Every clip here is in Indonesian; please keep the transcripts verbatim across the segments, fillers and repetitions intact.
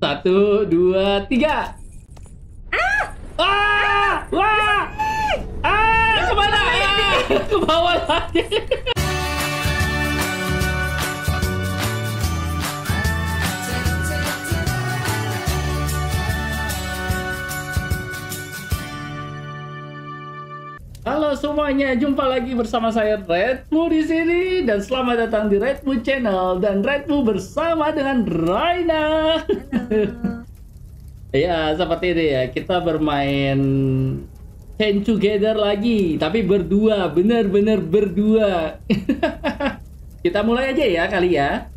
Satu, dua, tiga. Ah! Ah! Wah! Ah! Kemana? Ah! Ke bawah lagi. Halo semuanya, jumpa lagi bersama saya Redmu di sini dan selamat datang di Redmu Channel dan Redmu bersama dengan Raina. Ya, seperti ini ya, kita bermain Chain Together lagi, tapi berdua, bener-bener berdua. Kita mulai aja ya kali ya.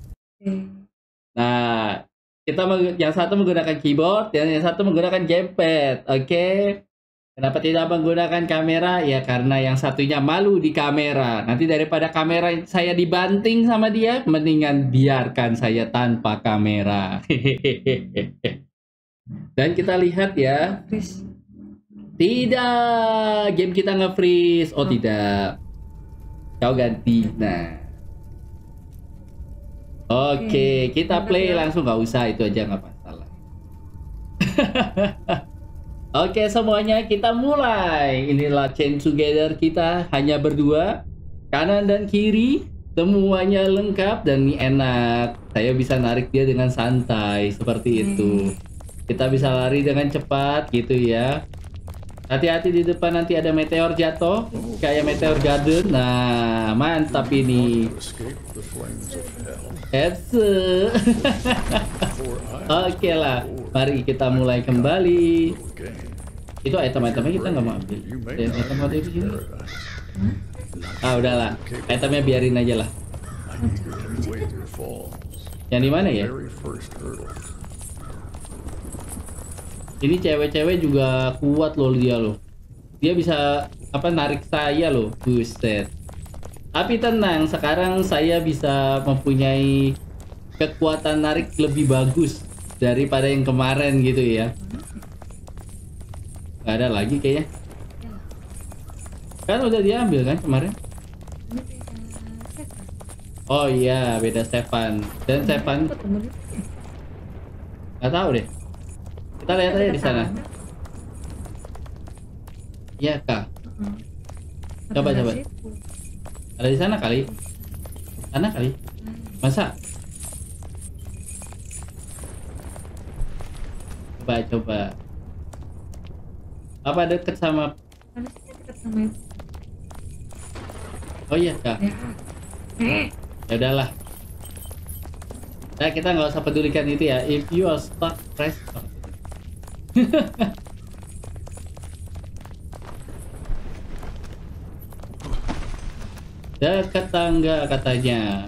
Nah, kita yang satu menggunakan keyboard dan yang satu menggunakan gamepad, oke? Okay? Kenapa tidak menggunakan kamera? Ya karena yang satunya malu di kamera. Nanti daripada kamera saya dibanting sama dia, mendingan biarkan saya tanpa kamera. Dan kita lihat ya. Tidak, game kita nge-freeze. Oh tidak. Kau ganti. Nah. Oke, kita play langsung, nggak usah itu aja nggak masalah. Oke semuanya, kita mulai. Inilah Chain Together kita, hanya berdua, kanan dan kiri, semuanya lengkap dan ini enak. Saya bisa narik dia dengan santai seperti itu. Kita bisa lari dengan cepat gitu ya. Hati-hati di depan, nanti ada meteor jatuh kayak meteor garden. Nah mantap ini. Oke lah, mari kita mulai kembali. Itu item-itemnya kita nggak mau ambil. Dan item ada di sini. Ah udahlah, itemnya biarin aja lah. Yang di mana ya? Ini cewek-cewek juga kuat loh dia loh. Dia bisa apa narik saya loh, buset. Tapi tenang, sekarang saya bisa mempunyai kekuatan narik lebih bagus daripada yang kemarin gitu ya. Gak ada lagi kayaknya. Kan udah diambil kan kemarin? Oh iya, beda Stefan. Dan Stefan nggak tahu deh. Kita lihat aja di sana. Iya kak. Coba coba. Ada di sana kali. Sana kali. Masa? Coba coba. Apa deket sama? Oh iya kak. Ya udahlah. Nah kita nggak usah pedulikan itu ya. If you are stuck, press. Dekat tangga katanya.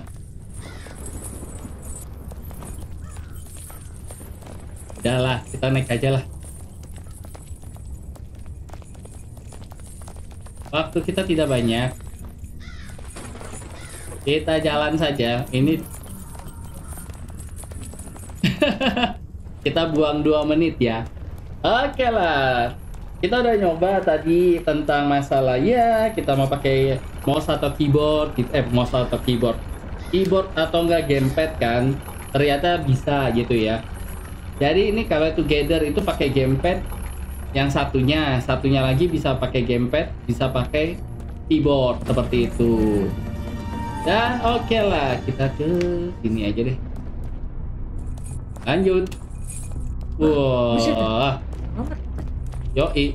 Udahlah, kita naik aja lah. Waktu kita tidak banyak. Kita jalan saja. Ini kita buang dua menit ya. Oke lah. Kita udah nyoba tadi tentang masalah ya, kita mau pakai mouse atau keyboard, eh mouse atau keyboard. Keyboard atau enggak gamepad kan? Ternyata bisa gitu ya. Jadi ini kalau together itu pakai gamepad. Yang satunya, satunya lagi bisa pakai gamepad, bisa pakai keyboard seperti itu. Dan oke okay lah, kita ke sini aja deh. Lanjut. Wah. Yoi.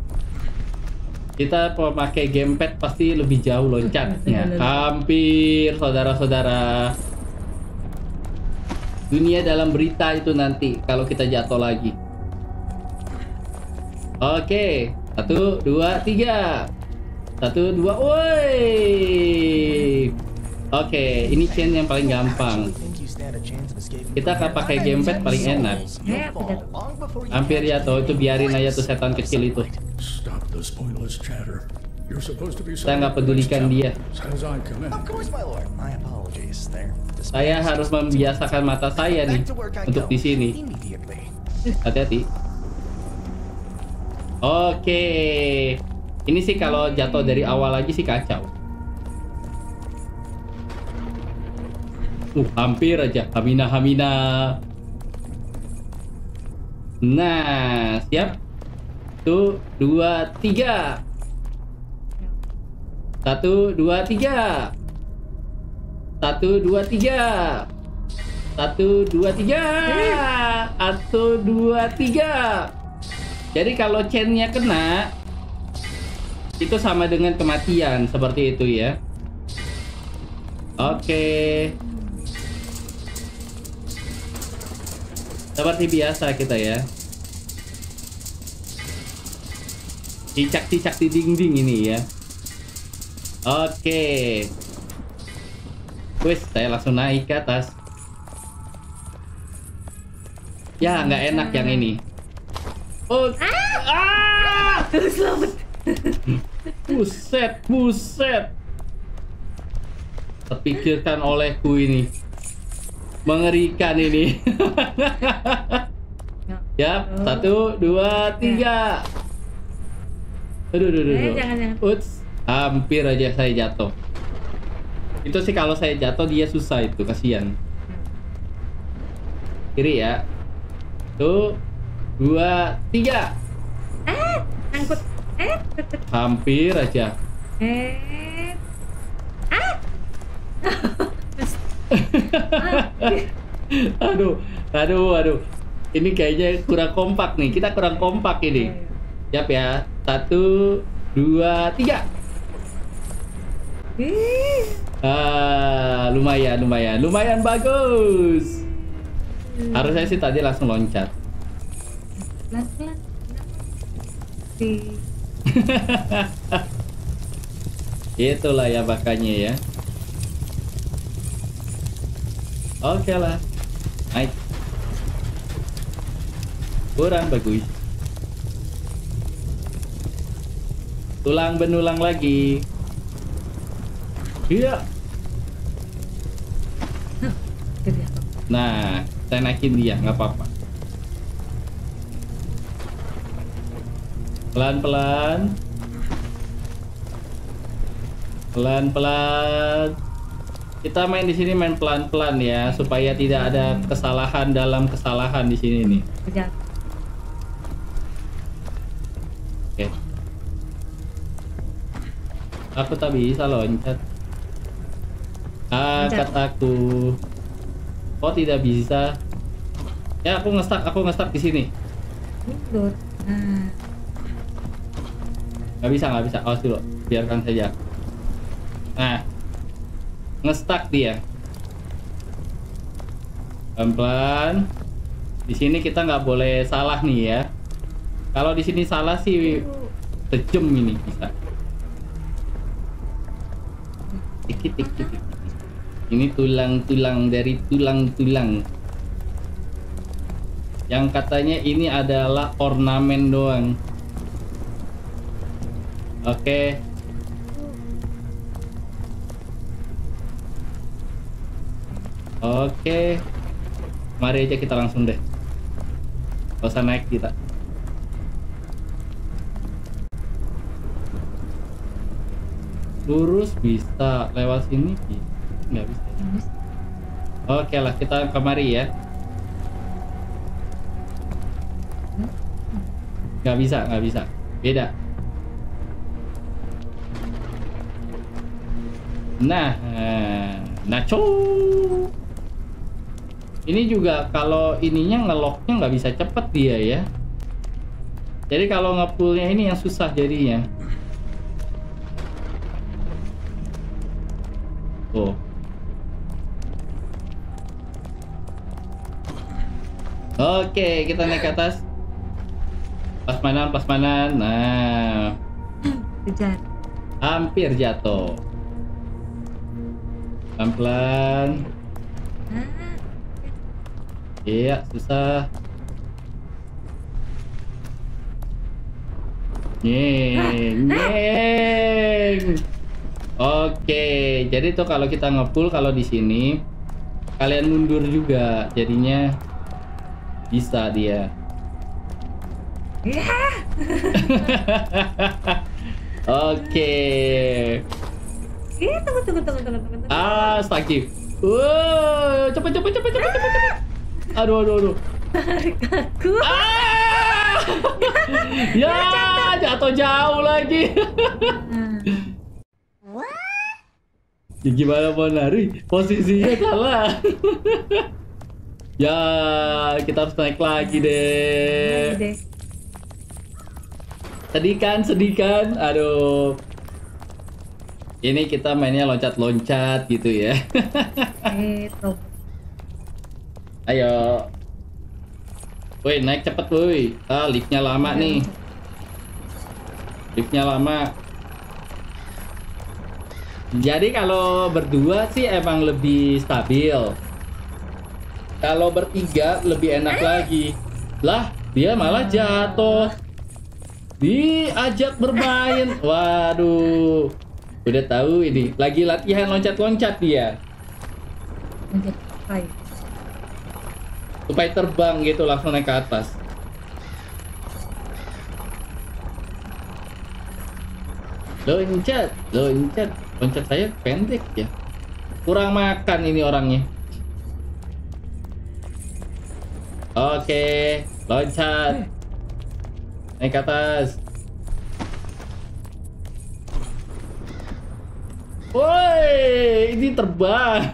Kita pakai gamepad pasti lebih jauh loncatnya. Hampir saudara-saudara. Dunia dalam berita itu nanti kalau kita jatuh lagi. Oke, satu, dua, tiga, satu, dua, woi. Oke, ini chain yang paling gampang. Kita akan pakai gamepad paling enak. Hampir ya tuh, itu biarin aja tuh setan kecil itu. Saya nggak pedulikan dia. Saya harus membiasakan mata saya nih untuk di sini. Hati-hati. Oke, ini sih kalau jatuh dari awal lagi sih kacau. Uh, hampir aja. Hamina, Hamina. Nah, siap? Satu, dua, tiga. Satu, dua, tiga. Satu, dua, tiga. Satu, dua, tiga. Satu, dua, tiga. Jadi kalau chainnya kena, itu sama dengan kematian, seperti itu ya. Oke. Seperti biasa kita ya. Cicak-cicak di dinding ini ya. Oke. Wes, saya langsung naik ke atas. Ya, nggak enak yang ini. Oh, ah! Selamat. Buset, buset. Terpikirkan olehku ini. Mengerikan ini. Ya, satu, dua, tiga. Aduh, aduh, aduh. Eh, jangan, jangan. Uts, hampir aja saya jatuh. Itu sih kalau saya jatuh dia susah itu, kasihan. Kiri ya. Satu, dua, tiga. Eh, angkut. Eh, Hampir aja. eh. Ah. Aduh, aduh, aduh. Ini kayaknya kurang kompak nih. Kita kurang kompak ini. Siap ya. Satu, dua, tiga. Ah, lumayan, lumayan, lumayan bagus. Harusnya sih tadi langsung loncat. Pelan-pelan. Itulah ya makanya ya. Oke lah. Naik. Kurang bagus. Tulang benulang lagi. Iya. Nah, saya naikin dia, nggak apa-apa. Pelan-pelan. Pelan-pelan. Kita main di sini main pelan-pelan ya, supaya tidak ada kesalahan dalam kesalahan di sini nih. Oke. Aku tak bisa loncat. Ah, kataku. Oh, tidak bisa. Ya, aku ngestak, aku ngestak di sini. Mundur. Nah. Nggak bisa, nggak bisa. Awas dulu, biarkan saja. Nah, ngestak dia. Pelan-pelan. Di sini kita nggak boleh salah nih ya. Kalau di sini salah sih sejam ini bisa. Dikit, dikit, dikit. Ini tulang-tulang dari tulang-tulang. Yang katanya ini adalah ornamen doang. Oke. Oke. Mari aja kita langsung deh. Gak usah naik kita. Lurus bisa, lewat sini bisa. Nggak bisa. Oke lah, kita kemari ya. Nggak bisa, nggak bisa. Beda. Nah, nacho. Ini juga kalau ininya ngeloknya nggak bisa cepet dia ya. Jadi kalau ngepullnya ini yang susah jadinya. Tuh. Oke, kita naik ke atas. Plasmanan, plasmanan. Nah, Kejar. hampir jatuh. Pelan-pelan. Ah. Iya, susah. Nyeng, nyeng. Oke, jadi tuh kalau kita ngepull kalau di sini kalian mundur juga, jadinya bisa dia. Oke. Iya, tunggu, tunggu, tunggu, tunggu, tunggu. Ah, sakit. Wow, cepet, cepet, cepet, cepet, cepet, cepet. Aduh, aduh, aduh. Tarik aku. Ah! Ya, jatuh jauh lagi. Nah, Ya, gimana mau lari? Posisinya salah. Ya, kita harus naik lagi lagi deh. deh. Sedih kan, sedih kan? Aduh. Ini kita mainnya loncat-loncat gitu ya. Eh, robot. Ayo. Woi, naik cepet woi. Ah, liftnya lama nih. Liftnya lama. Jadi kalau berdua sih emang lebih stabil. Kalau bertiga lebih enak lagi. Lah, dia malah jatuh. Diajak bermain. Waduh. Udah tahu ini. Lagi latihan loncat-loncat dia. Menjadi apa ya? Supaya terbang gitu langsung naik ke atas. Loncat, loncat. Loncat saya pendek ya. Kurang makan ini orangnya. Oke, loncat. Naik ke atas. Woi, ini terbang.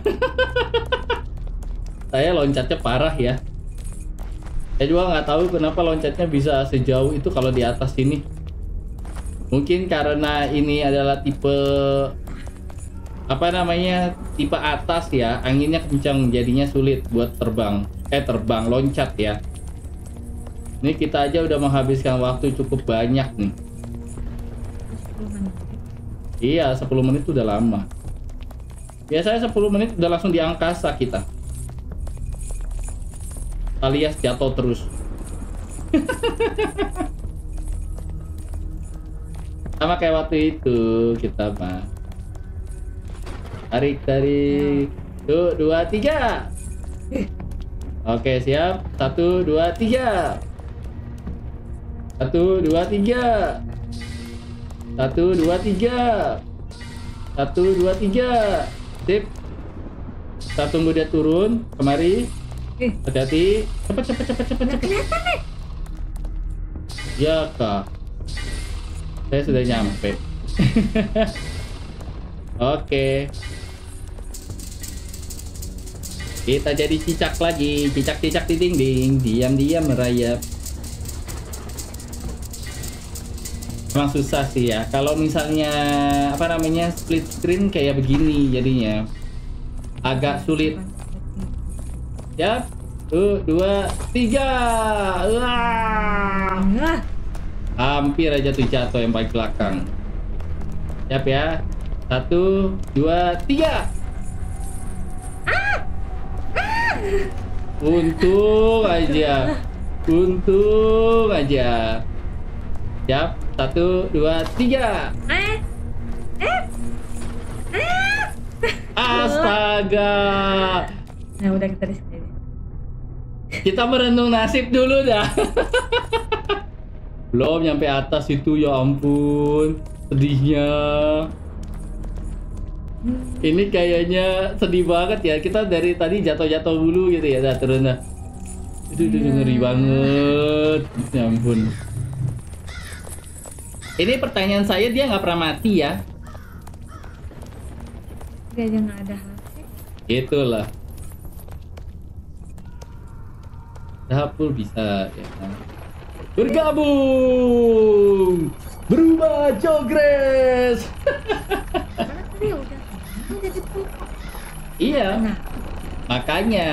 Saya loncatnya parah ya. Saya juga nggak tahu kenapa loncatnya bisa sejauh itu kalau di atas ini. Mungkin karena ini adalah tipe apa namanya tipe atas ya, anginnya kencang jadinya sulit buat terbang. Eh terbang loncat ya. Ini kita aja udah menghabiskan waktu cukup banyak nih. sepuluh menit. Iya, sepuluh menit udah lama. Biasanya sepuluh menit udah langsung di angkasa kita. Alias jatuh terus. Sama kayak waktu itu kita mah. Tarik, tarik. Tuh, dua, tiga. Oke, siap. Satu, dua, tiga. Satu, dua, tiga. Satu, dua, tiga. Satu, dua, tiga. Sip. Kita tunggu dia turun. Kemari. Eh, Hati-hati. Cepet, cepet, cepet, cepet, nggak cepet. kelihatan nih. Ya, Kak. Saya sudah nyampe. Oke. Kita jadi cicak lagi. Cicak-cicak di dinding. Diam-diam merayap. Emang susah sih ya. Kalau misalnya apa namanya split screen kayak begini jadinya agak sulit. Ya, tuh dua, tiga. Wah, Wah, hampir aja tuh jatuh yang paling belakang. Siap ya. Satu, dua, tiga. Untung aja. Untung aja. Siap. Satu, dua, tiga. eh, eh, eh. Astaga. Nah, udah kita di sini. Kita merenung nasib dulu dah. Belum nyampe atas itu, ya ampun. Sedihnya. Ini kayaknya sedih banget ya. Kita dari tadi jatuh-jatuh dulu gitu ya. Dah turun dah. Itu udah ngeri banget. Ya ampun. Ini pertanyaan saya, dia nggak pernah mati ya? Dia aja nggak ada H P. Itulah. Dapur bisa ya kan? Bergabung, berubah jogres. Karena tadi udah udah di pulpo. Iya, Nah, makanya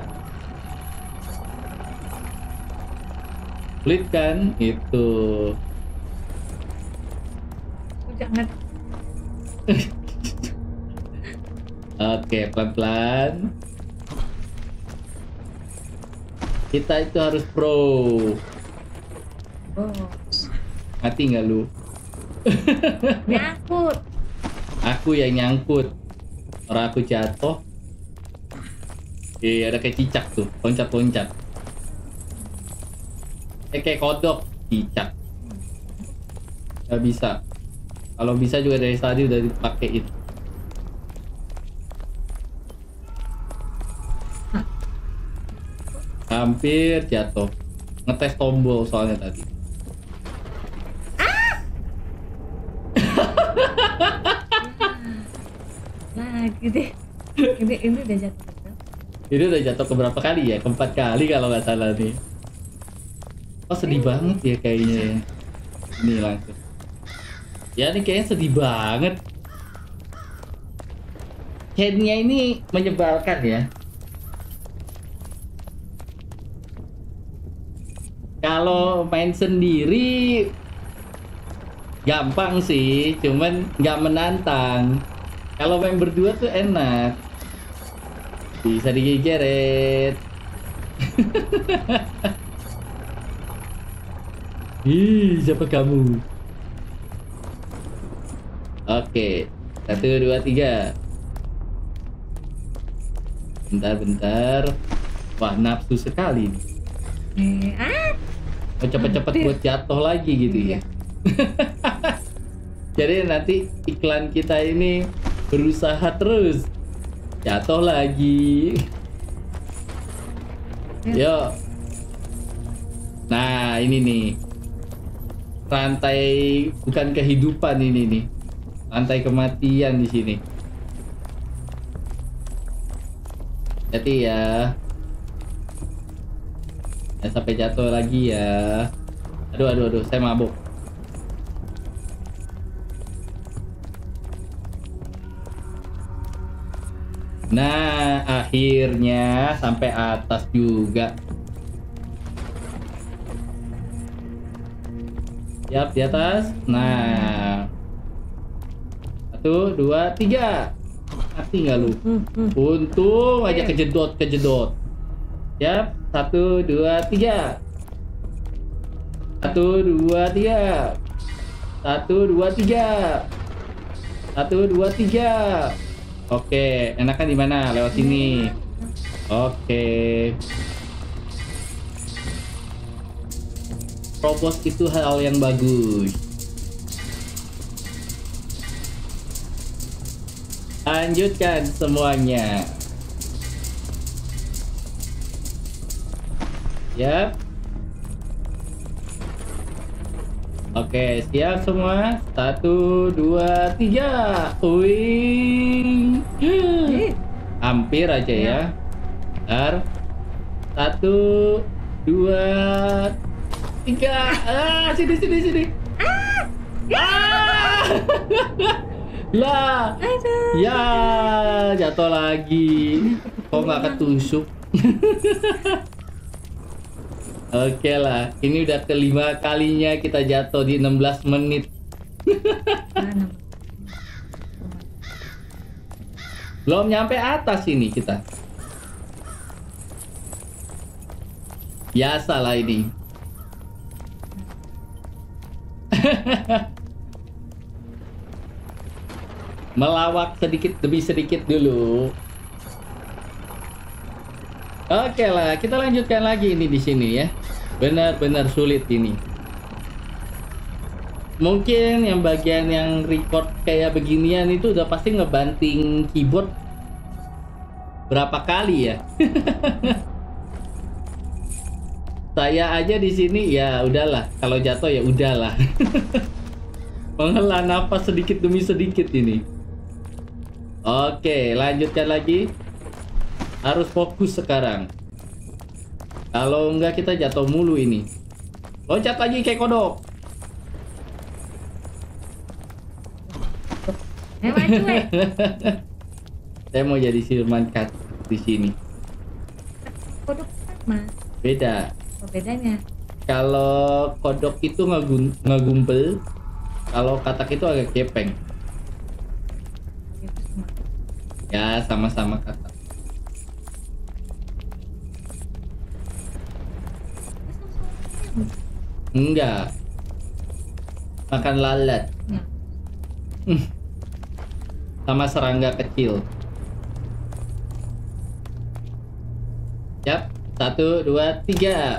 split kan itu. lu jangan. Oke, pelan-pelan. Kita itu harus pro. Bos, Mati nggak lu? nyangkut. Aku yang nyangkut. Orang aku jatuh. Eh, ada kayak cicak tuh, loncat-loncat. Eh, kayak kodok, cicak. Gak bisa. Kalau bisa juga dari tadi udah dipakein. hampir jatuh. Ngetes tombol soalnya tadi. Lagi deh. Ini ini udah jatuh. Ini udah jatuh ke berapa kali ya? Keempat kali kalau nggak salah nih. Oh sedih banget ya kayaknya ya. Ini langsung. Ya ini kayaknya sedih banget. Headnya ini menyebalkan ya. Kalau main sendiri gampang sih, cuman nggak menantang. Kalau main berdua tuh enak. Bisa digigeret. Ih, siapa kamu? Oke, satu, dua, tiga. Bentar-bentar. Wah, nafsu sekali nih. Eh, ah. Oh, cepet-cepet buat jatuh lagi gitu ya. Jadi nanti iklan kita ini berusaha terus. Jatuh lagi. Yuk. Nah, ini nih. Rantai bukan kehidupan ini nih. Rantai kematian di sini. Jadi ya. Ya sampai jatuh lagi ya. Aduh aduh aduh, saya mabuk. Nah, akhirnya sampai atas juga. Siap di atas. Nah, satu, dua, tiga. Mati nggak lu? Untung aja kejedot kejedot. Siap. Satu, dua, tiga. Satu, dua, tiga. Satu, dua, tiga. Satu, dua, tiga. Oke, enakan di mana? Lewat sini. Oke. Propos itu hal yang bagus. Lanjutkan semuanya. Siap. Oke, siap semua. Satu, dua, tiga. Wing. Hampir aja ya. Bentar. Satu, dua, tiga. Ah, sini, sini, sini. Ah. Lah. Ya, jatuh lagi. Kok nggak ketusuk? Oke lah, ini udah kelima kalinya kita jatuh di enam belas menit. Belum nyampe atas ini kita. Biasa lah ini. Melawak sedikit demi sedikit dulu. Oke lah, kita lanjutkan lagi ini di sini ya. Benar-benar sulit ini. Mungkin yang bagian yang record kayak beginian itu udah pasti ngebanting keyboard berapa kali ya. Saya aja di sini ya udahlah, kalau jatuh ya udahlah. Menghela nafas sedikit demi sedikit ini. Oke, lanjutkan lagi. Harus fokus sekarang. Kalau enggak kita jatuh mulu ini. Loncat lagi kayak kodok. Eh, maju, eh. Saya mau jadi Silman Cat di sini. Kodok sama. Beda. Apa bedanya? Kalau kodok itu ngagum ngagumpel, kalau katak itu agak gepeng. Ya, sama-sama katak. Enggak. Makan lalat. Ya. Sama serangga kecil. Siap. Satu, dua, tiga.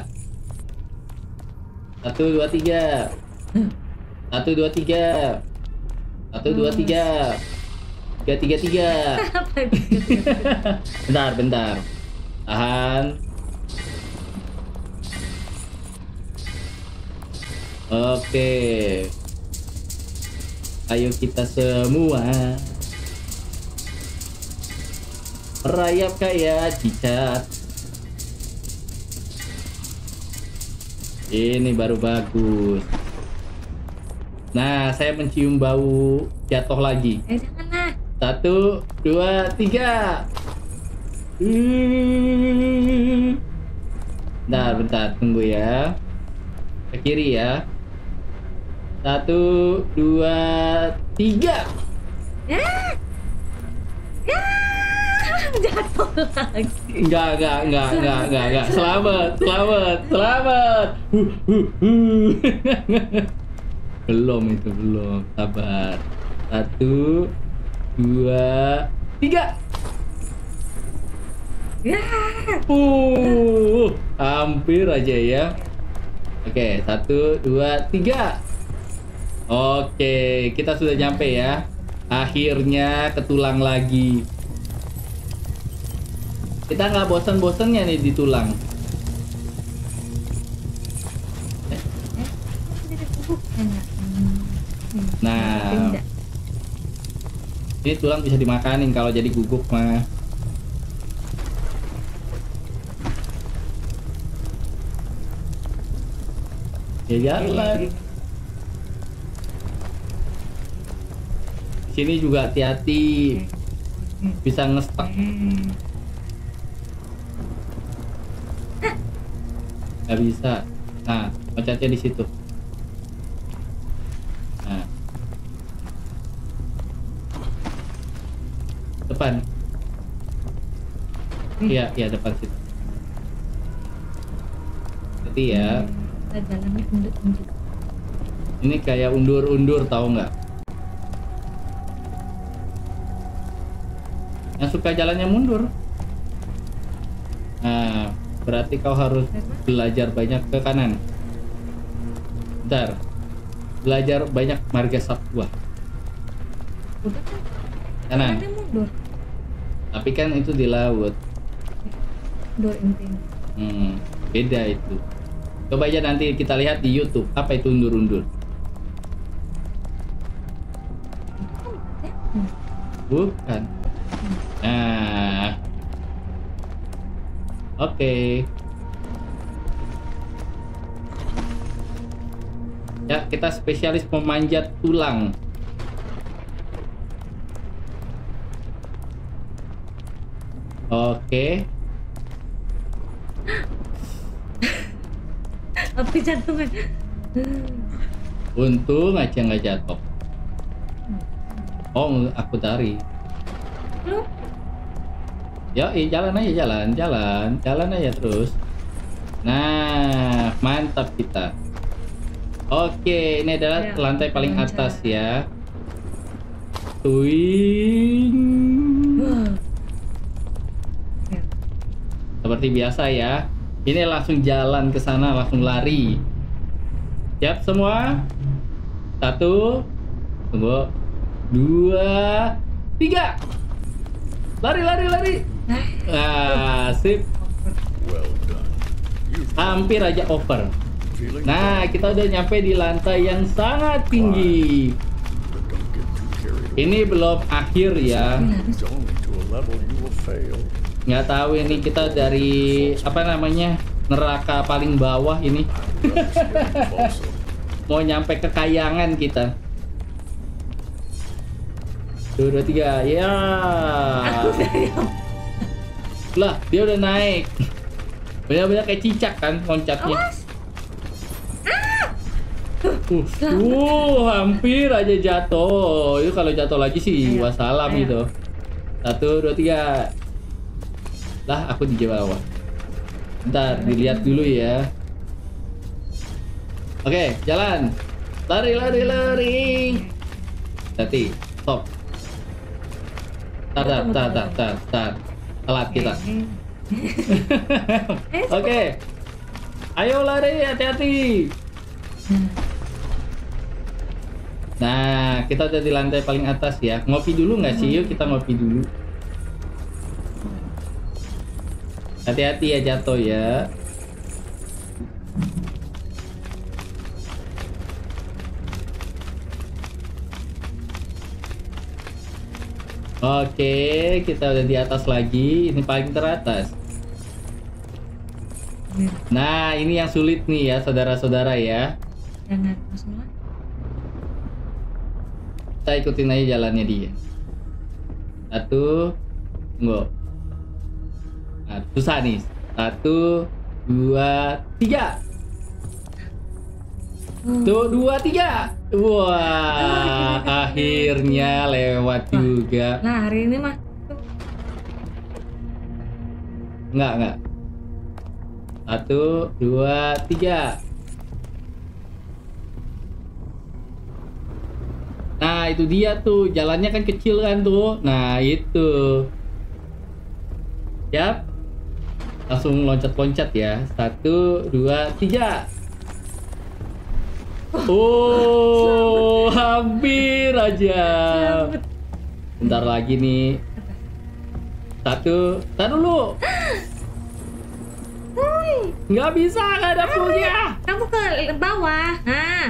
Satu, dua, tiga. Satu, dua, tiga. Satu, dua, tiga. Tiga, tiga, tiga. Bentar, bentar. Tahan. Oke. Ayo kita semua merayap kayak cicat. Ini baru bagus. Nah, saya mencium bau jatuh lagi. Eh, jangan lah. Satu, dua, tiga. Hmm. Bentar, bentar, tunggu ya. Ke kiri ya. Satu, dua, tiga. Ya. Ya. Jatuh lagi. Enggak, enggak, enggak, enggak, enggak, enggak. Selamat, selamat, selamat. Huh, huh, huh. Belum itu, belum. Sabar. Satu, dua, tiga. Ya. Uh, hampir aja ya. Oke, satu, dua, tiga. Oke, kita sudah nyampe ya. Akhirnya ke tulang lagi. Kita nggak bosan-bosannya nih di tulang. Eh, jadi bubuk. Enak. Hmm. Hmm. Nah, Beda. ini tulang bisa dimakanin kalau jadi guguk mah. Ya jalan. Sini juga hati-hati, bisa ngestak. Nggak bisa. Nah, loncatnya di situ. Nah, depan. Iya, iya depan situ. Jadi ya, Kita jalannya undur-undur. ini kayak undur-undur, tahu nggak? Yang suka jalannya mundur. Nah, berarti kau harus belajar banyak ke kanan. Bentar. Belajar banyak marga satwa. Udah kan? Kanan. Jalannya mundur. Tapi kan itu di laut. Mundur intinya. Hmm, beda itu. Coba aja nanti kita lihat di YouTube apa itu undur-undur. Hmm. Bukan. Nah. Oke. Ya, kita spesialis memanjat tulang. Oke. Api jantungan. Untung aja nggak jatuh. Oh, aku tarik. Lu? Ya, eh, jalan aja, jalan, jalan, jalan aja terus. Nah, mantap kita. Oke, ini adalah Ya, lantai paling lancar. atas ya. Tuing. Wah. Ya. Seperti biasa ya. Ini langsung jalan ke sana, langsung lari. Siap semua? Satu, tunggu, dua, tiga. Lari, lari, lari. Ah, sip. Well done. You've Hampir aja over. feeling Nah, kita udah nyampe di lantai yang sangat tinggi. but don't get too carried away. Ini belum akhir ya. It's only to a level you will fail. Nggak tahu ini kita dari apa namanya neraka paling bawah ini. Love's getting closer. Mau nyampe ke kayangan kita. Dua, dua, tiga, ya. Aku dari Lah, dia udah naik. Bener-bener kayak cicak kan loncatnya. awas. Uh, uh, hampir aja jatuh. Itu kalau jatuh lagi sih Ayo, wassalam ayo. gitu. Satu, dua, tiga. Lah, aku di bawah. Bentar, dilihat dulu ya. Oke, jalan. Lari, lari, lari. Hati, stop. Tar, tar, tar, tar, tar, tar. Telat kita. Eh, Oke. Ayo lari, hati-hati. Nah, kita udah di lantai paling atas ya. Ngopi dulu nggak sih? Yuk kita ngopi dulu. Hati-hati ya jatuh ya. Oke, kita udah di atas lagi. Ini paling teratas. Nah, ini yang sulit nih ya, saudara-saudara ya. Jangan masalah. Kita ikutin aja jalannya dia. Satu, tunggu. Nah, susah nih. Satu, dua, tiga. Tuh, dua, tiga. Wah, akhirnya lewat juga. Nah, hari ini mah tuh. Enggak, enggak. Satu, dua, tiga. Nah, itu dia tuh. Jalannya kan kecil kan tuh. Nah, itu. Siap. Langsung loncat-loncat ya. Satu, dua, tiga. Oh, hampir aja. Selamat. Bentar lagi nih. Satu, tar dulu. Woi, Nggak bisa, nggak ada fullnya. kamu ke bawah. Nah.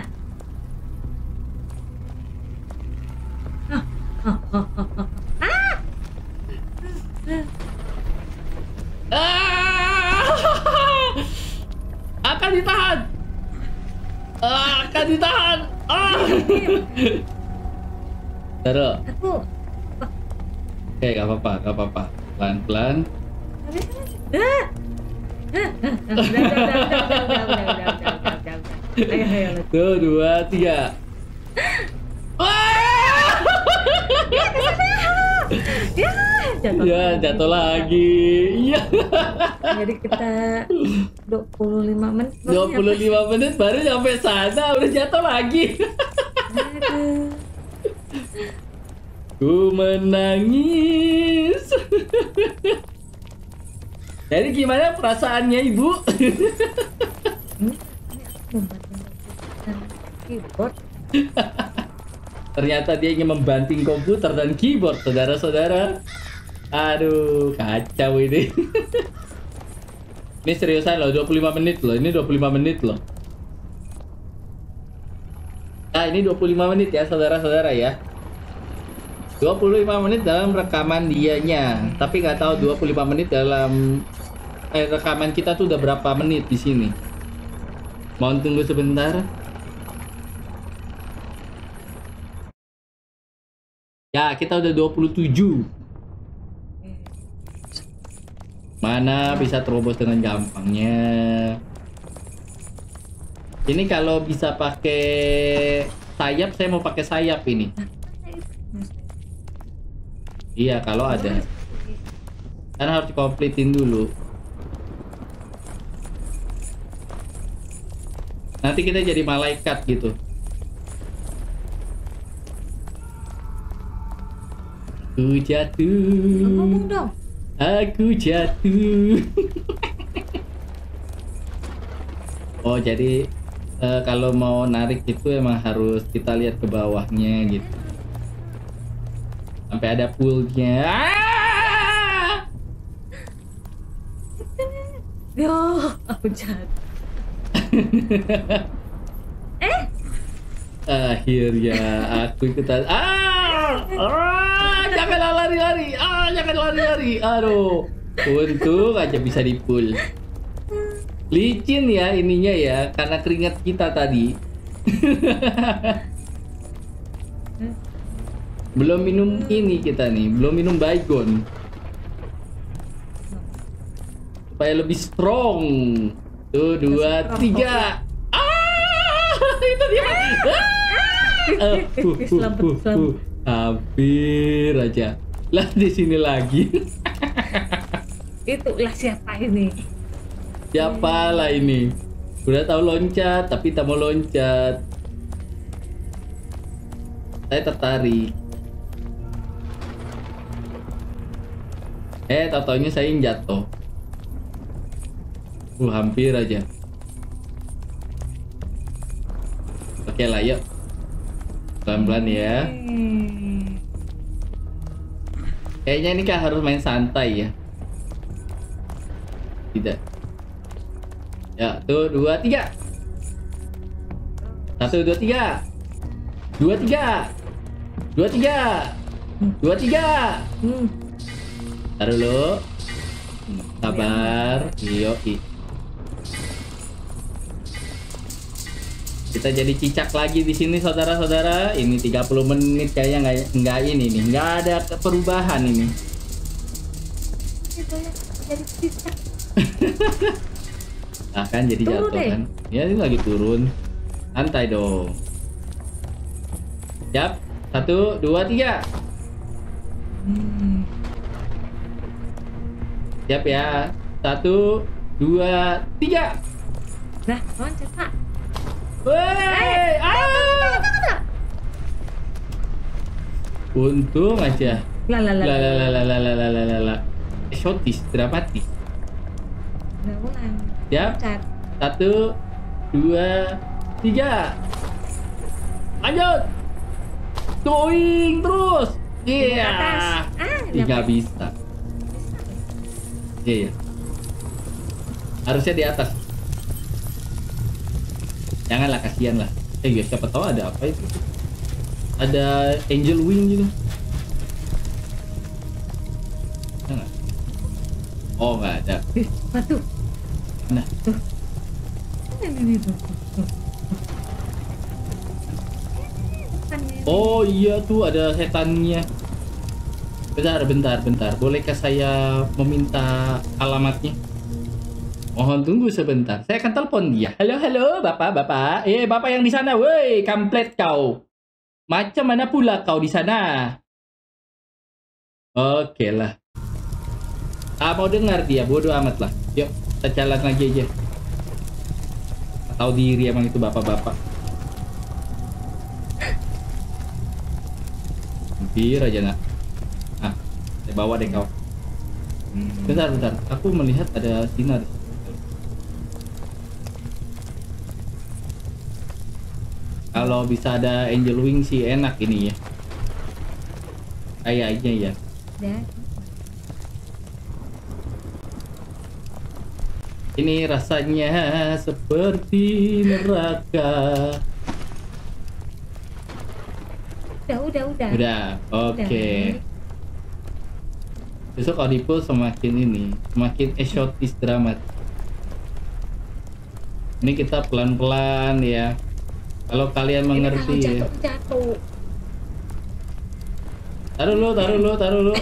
Ah! Akan ditahan. Ah, akan ditahan. Ah. Taruh. Aku Oke, nggak apa-apa, nggak apa-apa. Pelan-pelan. Ah. Ah, ah, ah. Udah, udah, udah, udah, udah, udah, udah, udah, udah, udah, udah. Ayo, ayo, let's Tuh, dua, tiga. Wah! Ya, jatuh. Ya, jatuh lagi. Iya. Jadi kita dua puluh lima menit. dua puluh lima menit baru sampai sana, udah jatuh lagi. Aduh. Ku menangis. Jadi gimana perasaannya, Ibu? Ini, ini aku membanting keyboard. Ternyata dia ingin membanting komputer dan keyboard, saudara-saudara. Aduh, kacau ini. Ini seriusan loh, dua puluh lima menit loh. Ini dua puluh lima menit loh. Nah, ini dua puluh lima menit ya, saudara-saudara ya. dua puluh lima menit dalam rekaman dianya. Tapi nggak tahu dua puluh lima menit dalam eh, rekaman kita tuh udah berapa menit di sini. Mohon tunggu sebentar. Ya, kita udah dua puluh tujuh. Mana bisa terobos dengan gampangnya. Ini kalau bisa pakai sayap, saya mau pakai sayap ini. Iya, kalau ada. Kan harus dikomplitin dulu. Nanti kita jadi malaikat gitu. Aku jatuh. Ngomong dong. Aku jatuh. Oh, jadi eh, kalau mau narik itu emang harus kita lihat ke bawahnya gitu. Sampai ada poolnya. Ah! Yo, aku jatuh. Eh, Akhirnya aku ikutan. Ah! Ah! Jangan lari-lari. Ah, jangan lari-lari. Aduh. Untung aja bisa di pull. Licin ya ininya ya, karena keringat kita tadi. Belum minum ini kita nih, belum minum baygon. Supaya lebih strong. Tuh, dua, tiga. Ah, itu dia. Ah! Uh, uh, uh, Selamat, uh, uh. selamat. Hampir aja. Lah di sini lagi. itulah siapa ini? Siapa lah ini? Udah tahu loncat, tapi tak mau loncat. Saya tertarik. Eh, tau-taunya saya yang jatuh. Uh, hampir aja. Oke lah, yuk. Pelan-pelan ya. Hmm. Kayaknya ini kan harus main santai ya. Tidak. Ya, tuh, dua, tiga. Satu, dua, tiga. Dua, tiga. Dua, tiga. dua, tiga. Hmm. Taruh dulu. Sabar. Yoi. Kita jadi cicak lagi di sini saudara-saudara. Ini tiga puluh menit kayaknya nggak nggak ini nih, nggak ada perubahan ini. Itu ya, jadi cicak. Nah kan jadi Turun jatuh deh. kan. Ya ini lagi turun. Santai dong. Siap. Satu, dua, tiga. Hmm. Siap ya. Satu, dua, tiga. Nah, loncat Pak. Woi, ah! Untung aja. La la la. La la la la la la la la la la. Exotis, dramatis. Udah ulang. Siap. Loncat. Satu, dua, tiga. Lanjut. Going terus. Iya. Atas. Ah, Ih, nggak bisa. Iya, iya. Harusnya di atas. Janganlah, kasihan lah. Eh guys, siapa tahu ada apa itu? Ada angel wing gitu. Ada nggak? Oh nggak ada. Ih, batu. Nah, Ini tuh. Bukan ini. oh iya tuh ada setannya. Bentar, bentar, bentar. Bolehkah saya meminta alamatnya? Mohon tunggu sebentar. Saya akan telepon dia. Halo, halo, bapak, bapak. Eh, bapak yang di sana, woi, kampret kau. Macam mana pula kau di sana? Oke lah. Ah, mau dengar dia, bodoh amat lah. Yuk, kita jalan lagi aja. Tahu diri emang itu bapak-bapak. Hampir aja nak. Ah, saya bawa deh kau. Bentar, bentar. Aku melihat ada sinar. Kalau bisa ada angel wing sih enak ini ya. Kayaknya ya. Udah. Ini rasanya seperti neraka. Udah, udah, udah. Udah, oke. Besok Audible semakin ini, semakin exotis dramat. Ini kita pelan-pelan ya. Kalau kalian mengerti Ini ya. kalau jatuh, jatuh. Taruh dulu, taruh dulu, taruh dulu.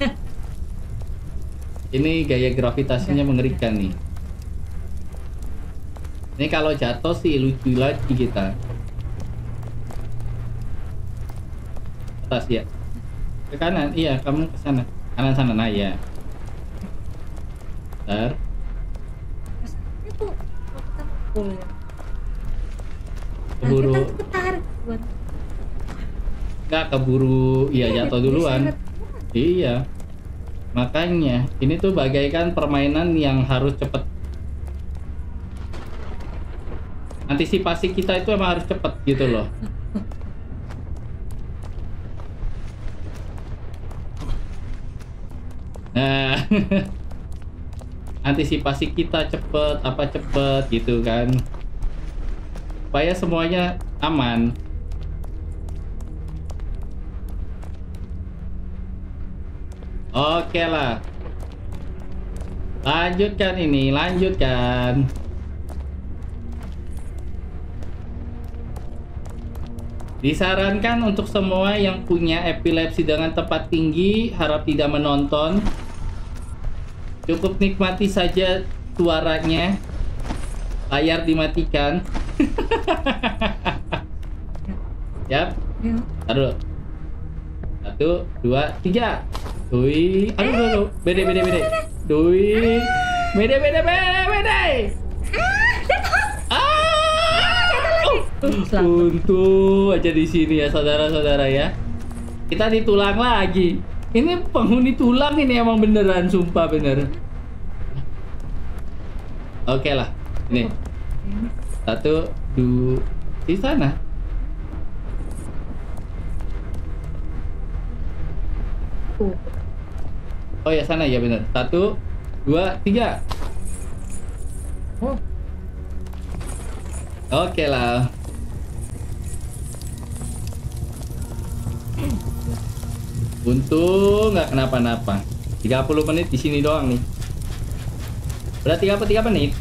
Ini gaya gravitasinya mengerikan nih. Ini kalau jatuh sih lucu lagi kita. Atas ya. Ke kanan, iya kamu ke sana. Kanan sana, nah ya. Bentar. Itu kalau kita pukul. Nah, Keburu, kita ketarik buat. nggak keburu, iya jatuh duluan. Iya. Makanya ini tuh bagaikan permainan yang harus cepet. Antisipasi kita itu emang harus cepet gitu loh. Nah, antisipasi kita cepet, apa cepet gitu kan, supaya semuanya aman. Oke lah, lanjutkan ini, lanjutkan. Disarankan untuk semua yang punya epilepsi dengan tepat tinggi, harap tidak menonton. Cukup nikmati saja suaranya. Layar dimatikan. Yap. Ya. Taruh. Satu, dua, tiga. Dui. Aduh, aduh, aduh. Bede, bede, bede. Dui. Bede, bede, bede, bede. Selamat. Untung aja di sini ya saudara-saudara ya. Kita ditulang lagi. Ini penghuni tulang ini emang beneran, sumpah bener. Oke lah, ini satu, dua, di sana. Tuh. Oh ya sana ya bener. Satu, dua, tiga. Oh, Oke lah. Untung nggak kenapa-napa. tiga puluh menit di sini doang nih. Udah tiga puluh tiga menit.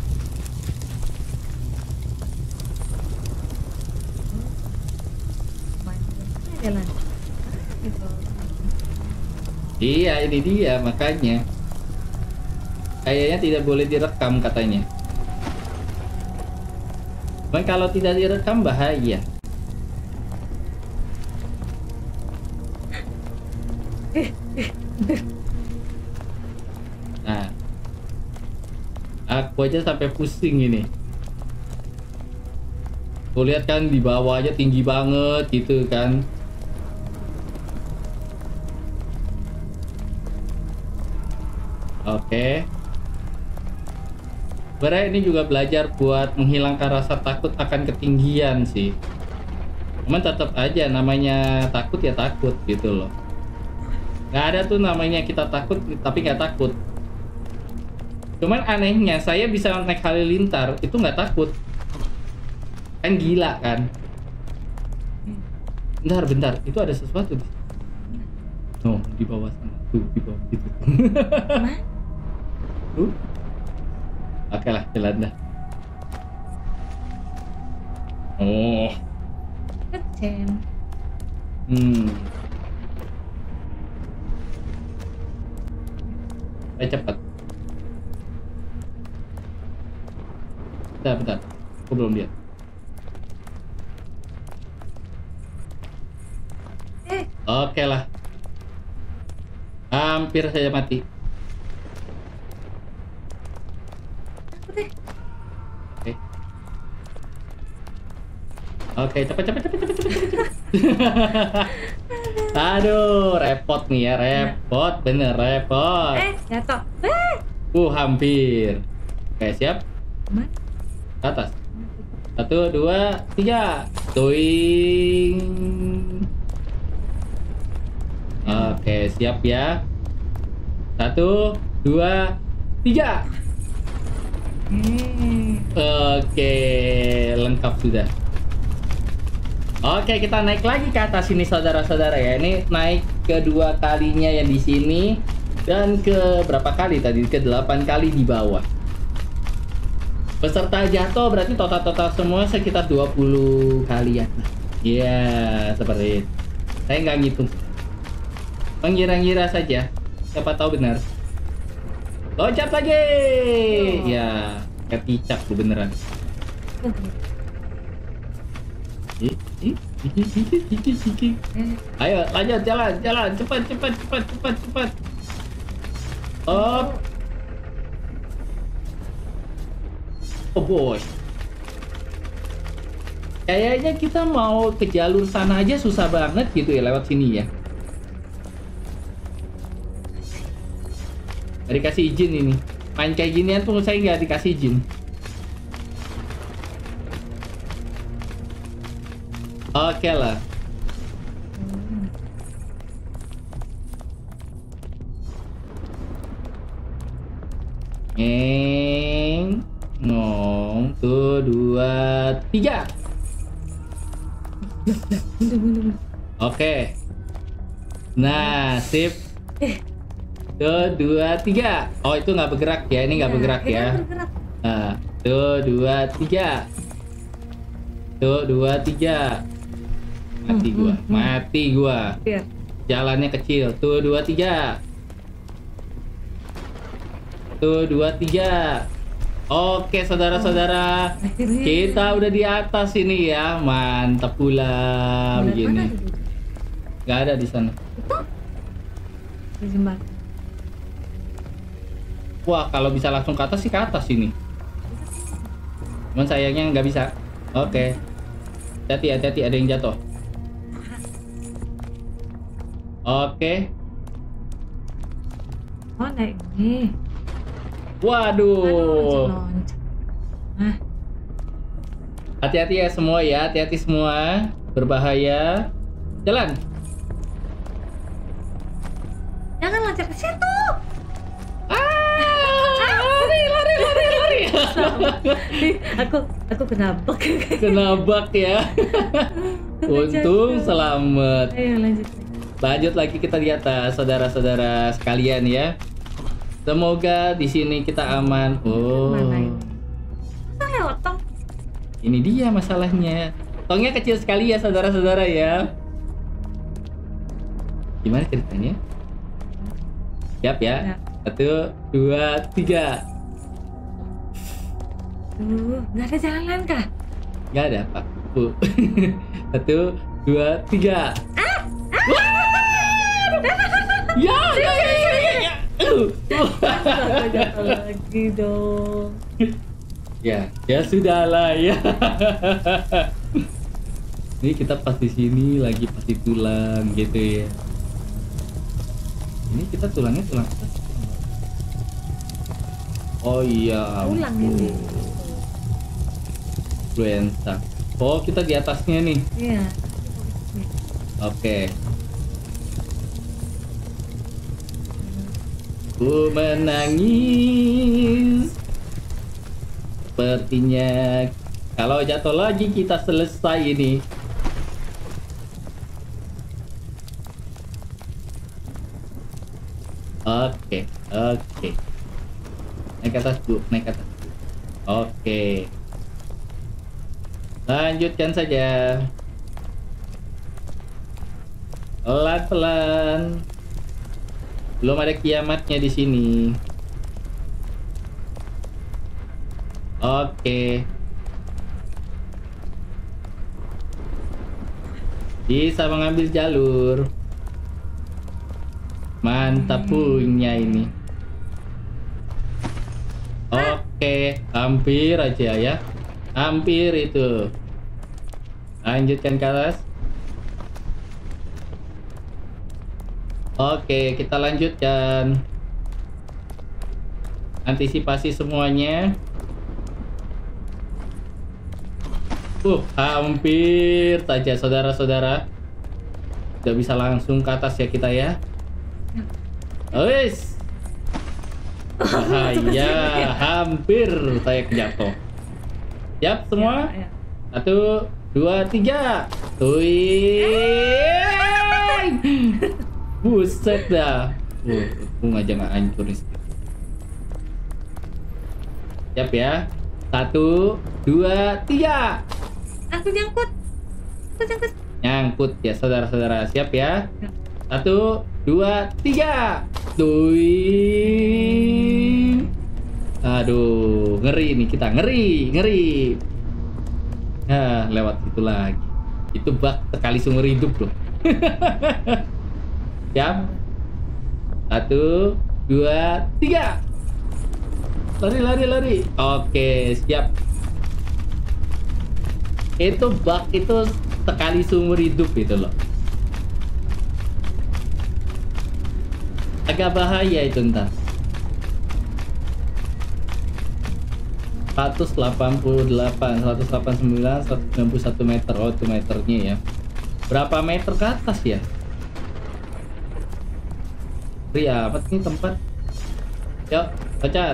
Jalan. Iya, ini dia makanya. Kayaknya tidak boleh direkam katanya. Cuman kalau tidak direkam bahaya. Nah, aku aja sampai pusing ini. Aku lihat kan di bawah aja tinggi banget gitu kan. Oke. Sebenarnya ini juga belajar buat menghilangkan rasa takut akan ketinggian sih. Cuman tetap aja namanya takut ya takut gitu loh. Nggak ada tuh namanya kita takut tapi nggak takut. Cuman anehnya saya bisa naik halilintar itu nggak takut. Kan gila kan. Bentar, bentar. Itu ada sesuatu di Oh, di bawah sana. Tuh, di bawah itu. Tuh. Oke lah, jalan dah. Oh. Kecil. Hmm. Ayo cepat. Bentar, bentar. Aku belum lihat. Eh, Oke lah. Hampir saja mati. takut deh. Oke. Oke, cepat cepat cepat cepat cepat. cepat. Aduh, repot nih ya, repot, bener repot. Eh, jatuh. Eh, Uh, hampir. Oke, siap. mana? Ke atas. Satu, dua, tiga. Tuing. Oke, siap ya. Satu, dua, tiga. Eh, Oke, lengkap sudah. Oke, kita naik lagi ke atas ini saudara-saudara ya. Ini naik kedua kalinya yang di sini dan ke berapa kali tadi? Ke delapan kali di bawah. Peserta jatuh berarti total-total semua sekitar dua puluh kali ya. Iya, seperti itu. Saya nggak ngitung. Mengira-ngira saja. Siapa tahu benar. Loncat lagi. Oh. Ya, keticak lu beneran. Ih, ih, ih, ih, ih, ih, ih, ih. eh, Ayo lanjut jalan jalan cepat cepat cepat cepat cepat. Op. Oh boy. Kayaknya kita mau ke jalur sana aja susah banget gitu ya lewat sini ya. Nggak dikasih izin ini. Main kayak ginian tuh saya nggak dikasih izin. Oke lah. Neng, nong, tuh dua, tiga. mundur, mundur, mundur. Oke. Nah, sip. Eh, Tuh dua, tiga. Oh itu nggak bergerak ya? Ini nggak ya, bergerak eh, ya? kan bergerak. Nah, tuh dua, tiga. Tuh dua, tiga. Mati Hmm, gua, hmm, hmm. mati gua. Biar. Jalannya kecil. Tuh dua, tiga. Tuh dua, tiga. Oke saudara-saudara, Akhirnya. kita udah di atas ini ya, mantap pula Mana begini. ada itu? Nggak ada di sana. Itu? Di jembatan. Wah kalau bisa langsung ke atas sih ke atas ini. Cuman sayangnya nggak bisa. Oke. Hati-hati, hati-hati ada yang jatuh. Oke. Oh, naik ini. Waduh. Aduh, loncat. Nah, Hati-hati ya semua ya, hati-hati semua. Berbahaya. Jalan. jangan loncat ke situ. Ah, lari, lari, lari, lari. Ih, aku aku kenapa? Kena bug ya. Untung selamat. Ayo lanjut. Lanjut lagi kita di atas, saudara-saudara sekalian ya. Semoga di sini kita aman. Oh, Mana ini? Masa lewat tong? ini dia masalahnya. Tongnya kecil sekali ya, saudara-saudara ya. Gimana ceritanya? Siap ya? Ya. Satu, dua, tiga. Uh, nggak ada jalan kah? Nggak ada, Pak. Bu. Satu, dua, tiga. Ya, ya, ya, ya, ya, ya. Uh. Masa jatuh lagi dong. Ya, ya sudahlah ya. Ini kita pas di sini lagi pasti tulang gitu ya. Ini kita tulangnya tulang apa sih? Oh iya, Ulang ini. influenza. Oh, kita di atasnya nih. Iya. Oke. Ku menangis. Sepertinya kalau jatuh lagi kita selesai ini. Oke, oke. Naik ke atas, Bu. Naik ke atas. Oke. Lanjutkan saja. Pelan-pelan. Belum ada kiamatnya di sini. Oke. Bisa mengambil jalur. Mantap punya ini. Oke, hampir aja ya. Hampir itu. Lanjutkan ke atas. Oke, kita lanjutkan. Antisipasi semuanya. Uh, hampir saja saudara-saudara. Udah bisa langsung ke atas ya kita ya. Wes. Bahaya, hampir saya jatuh. Siap semua? Ya, ya. Satu, dua, tiga. Wih. Buset dah. Uh, untung aja nggak hancur nih. Siap ya. Satu, dua, tiga. Aku nyangkut. Aku nyangkut. Nyangkut ya saudara-saudara. Siap ya. Ya. Satu, dua, tiga. Tuing. Aduh, ngeri nih kita. Ngeri, ngeri. Nah, lewat itu lagi. Itu bak sekali seumur hidup loh. Siap. Satu, dua, tiga. Lari, lari, lari. Oke, siap. Itu bug itu sekali seumur hidup itu loh. Agak bahaya itu entar. seratus delapan puluh delapan, seratus delapan puluh sembilan, seratus sembilan puluh satu meter. Oh, itu meternya ya. Berapa meter ke atas ya? Ri amat nih tempat. Yuk, pecat.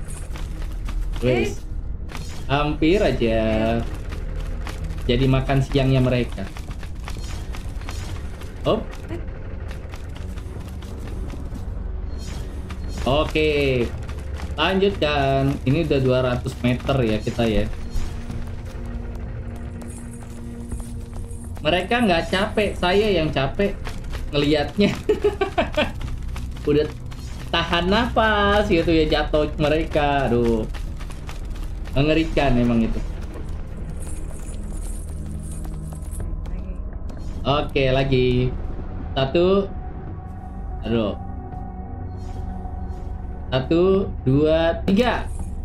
Wes. Hampir aja jadi makan siangnya mereka. Oh. Oke. Lanjutkan. Ini udah dua ratus meter ya kita ya. Mereka nggak capek, saya yang capek ngelihatnya. Udah tahan nafas gitu ya jatuh mereka. Aduh. Mengerikan emang itu. Oke, lagi. Satu. Aduh. Satu, dua, tiga.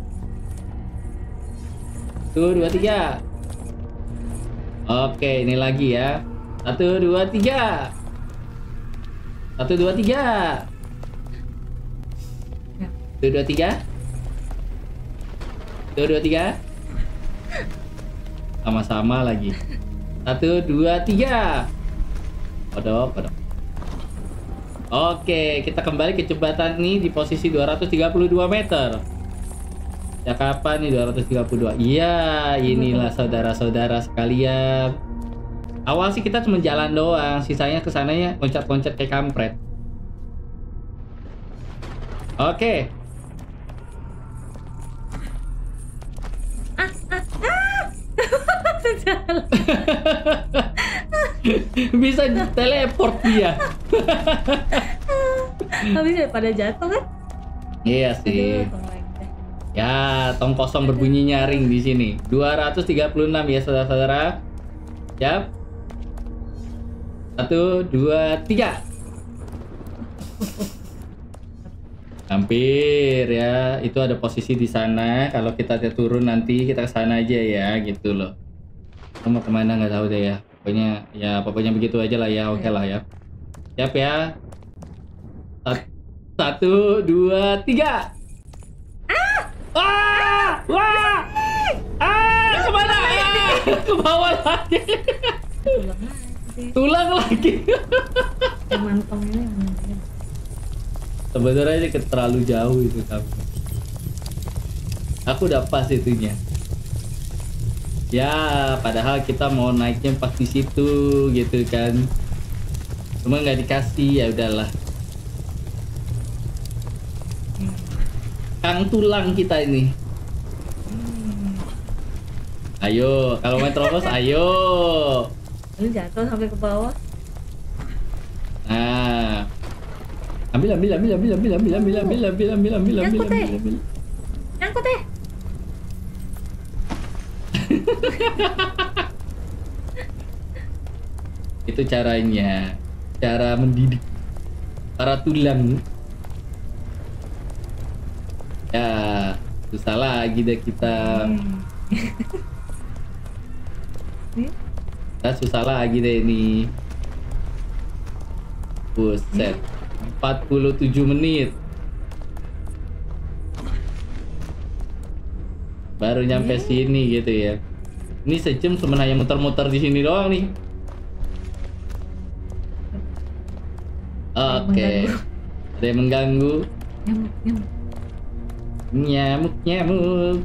Satu, dua, tiga. Oke, ini lagi ya. Satu, dua, tiga. Satu, dua, tiga. Satu, dua, tiga. Satu, dua, tiga. Sama-sama lagi. Satu, dua, tiga. Kodok, kodok. Oke, kita kembali ke jembatan ini di posisi dua ratus tiga puluh dua meter. Ya kapan nih dua ratus tiga puluh dua? Iya, inilah saudara-saudara sekalian. Awal sih kita cuma jalan doang, sisanya kesananya loncat-loncat kayak kampret. Oke. Bisa teleport dia. Habis pada jatuh kan? Iya sih. Aduh, tong lagi deh. Ya, tong kosong berbunyi nyaring di sini. dua ratus tiga puluh enam ya saudara-saudara. Siap. Satu, dua, tiga. Hampir ya. Itu ada posisi di sana. Kalau kita turun nanti kita ke sana aja ya, gitu loh. Kamu kemana nggak tahu deh ya. Pokoknya ya pokoknya begitu aja lah ya. Oke lah ya. Siap ya. Sat- Satu, dua, tiga. Ah! Ah! Wah! Ah! Kemana? Ah! Ke bawah lagi. Tulang lagi. Tulang lagi. Yang mantong ini mana? Sebenarnya ini terlalu jauh itu kamu. Aku udah pas itunya. Ya, padahal kita mau naiknya pas di situ gitu kan. Cuma nggak dikasih, ya udahlah. Kang tulang kita ini. Ayo, kalau main terobos, ayo. Lu jatuh sampai ke bawah. Nah, ambil, ambil, ambil, ambil, ambil, ambil, ambil, ambil, ambil, ambil, ambil, ambil, Nyangkut, ambil, eh. ambil. Nyangkut deh. Itu caranya, cara mendidik para tulang. Ya, susah lagi deh kita. Kita susah lagi deh ini. Buset, empat puluh tujuh menit. Baru nyampe sini gitu ya. Ini sejam cuma hanya muter-muter di sini doang nih. Oke. Ada yang mengganggu. Nyamuk, nyamuk. Nyamuk, nyamuk.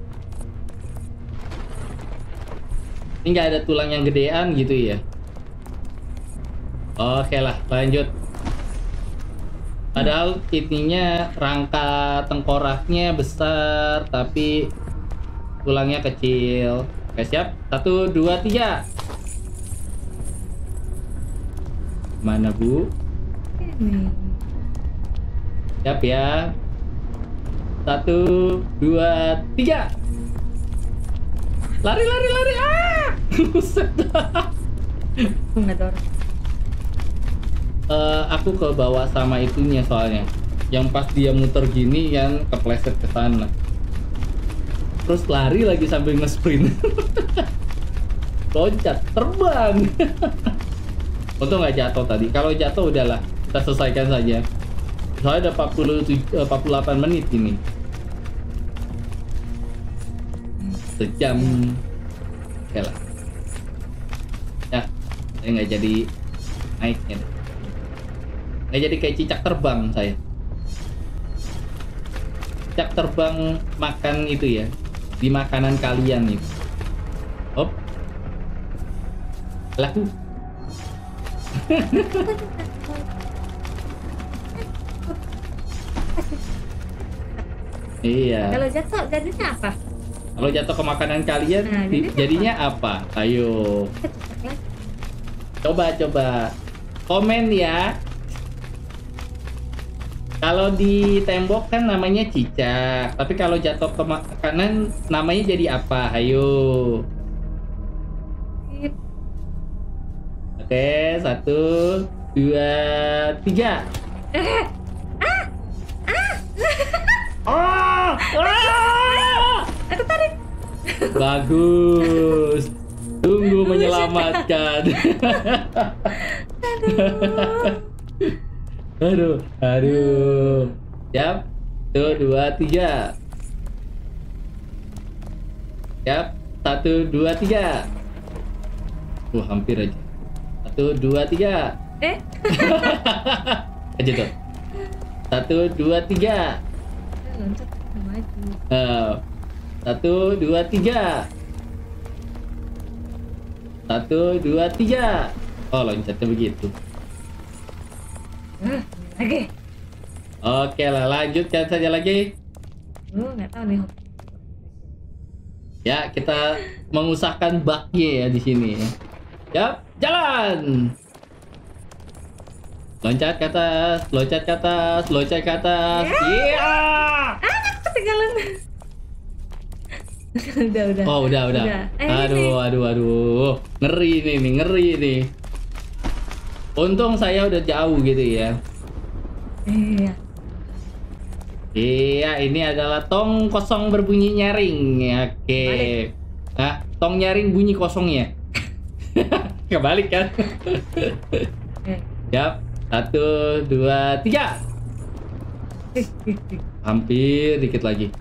Ini nggak ada tulang yang gedean gitu ya. Oke lah, lanjut. Padahal ininya rangka tengkoraknya besar, tapi tulangnya kecil. Oke, siap. Satu, dua, tiga. Mana Bu? Ini. Siap ya. Satu, dua, tiga. Lari, lari, lari. Ah! Buset. Nggak ada orang. Eh, aku ke bawah sama itunya soalnya. Yang pas dia muter gini yang kepleset ke sana. Terus lari lagi sambil nge-sprint. Loncat, terbang. Untung nggak jatuh tadi. Kalau jatuh udahlah, kita selesaikan saja. Soalnya ada empat puluh tujuh, empat puluh delapan menit ini. Sejam. Oke lah. Ya, saya nggak jadi naiknya. Nggak jadi kayak cicak terbang saya. Cicak terbang makan itu ya, di makanan kalian itu. Hop. Laku. Iya. Kalau jatuh jadinya apa? Kalau jatuh ke makanan kalian, Nah, di- jadinya jadinya apa? Ayo. Coba coba komen ya. Kalau di tembok kan namanya cicak, tapi kalau jatuh ke makanan namanya jadi apa? Ayo. Sip. Oke, satu, dua, tiga. Eh, Oh, ah! aku tarik. Bagus. Tunggu menyelamatkan. Aduh, aduh. Siap. Satu, dua, tiga. Siap. Satu, dua, tiga. Wah, hampir aja. Satu, dua, tiga. Eh, Aja tuh. Satu, dua, tiga. loncat maju. Eh, satu, dua, tiga. Satu, dua, tiga. Oh, loncatnya begitu. Uh, lagi. Oke lah, lanjutkan saja lagi. Uh, nggak tahu nih. Ya, kita mengusahakan bugnya ya di sini. Yap, jalan. Loncat ke atas, loncat ke atas, loncat ke atas. Iya. Ah, ketinggalan. udah, udah. Oh, udah, udah. Udah. Eh, Aduh, ini. aduh, aduh. Ngeri nih, nih, ngeri nih. Untung saya udah jauh gitu ya. Iya. Iya, ini adalah tong kosong berbunyi nyaring. Oke. Balik. Nah, tong nyaring bunyi kosongnya. Kebalik kan? Eh. Yap. Satu, dua, tiga. Hampir dikit lagi.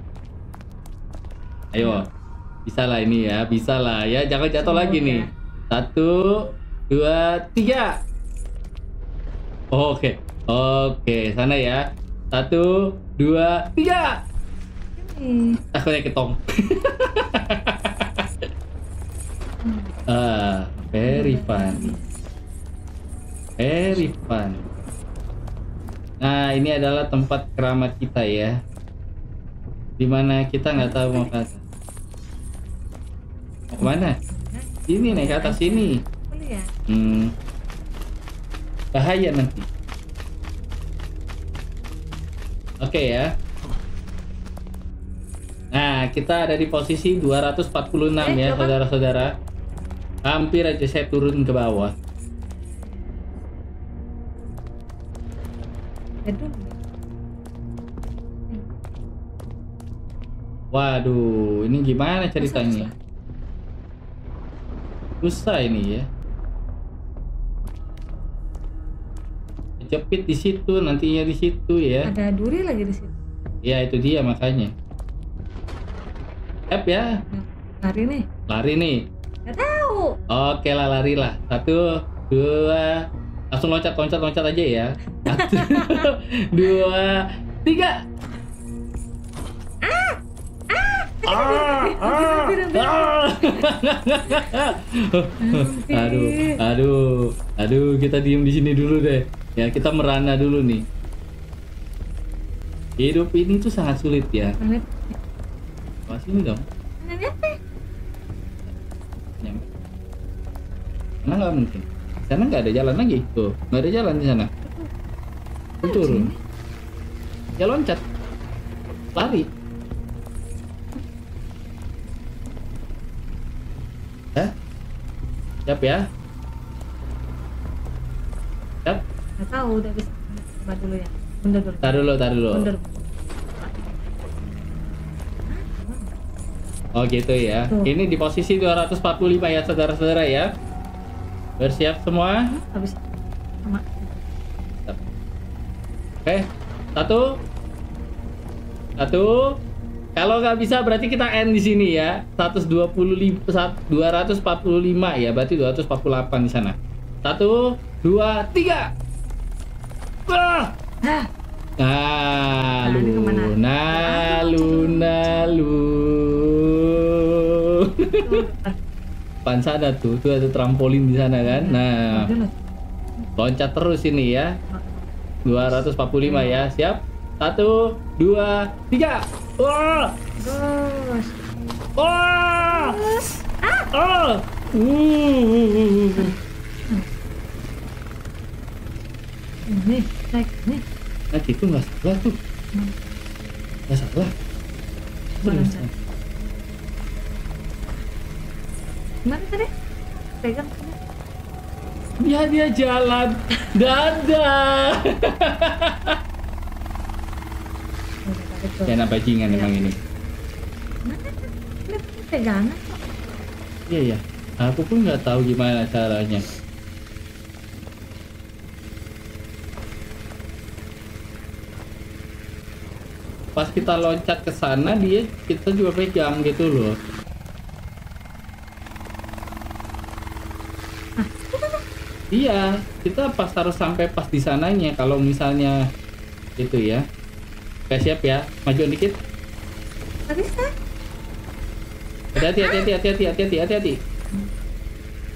Ayo. Bisa lah ini ya, bisa lah ya. Jangan jatuh lagi nih. Satu, dua, tiga. Oh, oke. Oke, sana ya. Satu, dua, tiga. Hmm. Takutnya ketong. Ah, very fun. Very fun. Nah, ini adalah tempat keramat kita ya. Dimana kita nggak tahu mau ke atas. Mau kemana? Sini nih, ke atas sini. Boleh ya? Hmm. Bahaya nanti. Oke ya. Nah, kita ada di posisi dua ratus empat puluh enam Eh, ya, coba. saudara-saudara. Hampir aja saya turun ke bawah. Aduh. Waduh, ini gimana ceritanya? Susah ini ya. Kejepit di situ, nantinya di situ ya. Ada duri lagi di situ. Ya itu dia makanya. F ya, Lari nih. lari nih. Nggak tahu. Oke lah, lari lah. Satu, dua, langsung loncat, loncat, loncat aja ya. Satu, dua, tiga. Ah, ah, ah. Aduh, aduh, aduh, kita diem di sini dulu deh. Ya, kita merana dulu nih. Hidup ini tuh sangat sulit ya. Mana? Wah, sini dong. Mana apa? Nyampe. Sana nggak mungkin. Sana nggak ada jalan lagi. Tuh, nggak ada jalan di sana. Turun. Ya loncat. Lari. Hah? Siap ya? Siap? Nggak tahu, udah bisa. Coba dulu ya. Mundur dulu. Tar dulu, tar dulu. Mundur. Oh gitu ya. Tuh. Ini di posisi dua ratus empat puluh lima ya saudara-saudara ya. Bersiap semua? Habis. Sama. Oke. Satu. Satu. Kalau nggak bisa berarti kita end di sini ya. seratus dua puluh lima, dua ratus empat puluh lima ya. Berarti dua ratus empat puluh delapan di sana. Satu, dua, tiga. Wah. Ah, Nah, Nah, ini lu, kemana? nah, lu, nah, lu. tuh. Pan sana tuh, tuh ada trampolin di sana kan. Nah, Dulu. loncat terus ini ya. dua ratus empat puluh lima ya, siap? Satu, dua, tiga. Wah, Terus. wah, oh, uh, Nih, naik. Nih. nah gitu nggak salah tuh, nggak salah. Mana sana? Gimana tadi? Pegang sana. Dia dia jalan, dadah. Udah, balik tuh. Ya, bajingan Iya. emang ini. Mana? Ini pegangan kok. Iya ya, aku pun nggak tahu gimana caranya. Pas kita loncat ke sana dia kita juga pegang gitu loh. Iya, kita pas harus sampai pas di sananya kalau misalnya itu ya. Oke, siap ya, maju dikit. Nggak bisa. Hati-hati, hati-hati, hati-hati, hati-hati, hati-hati.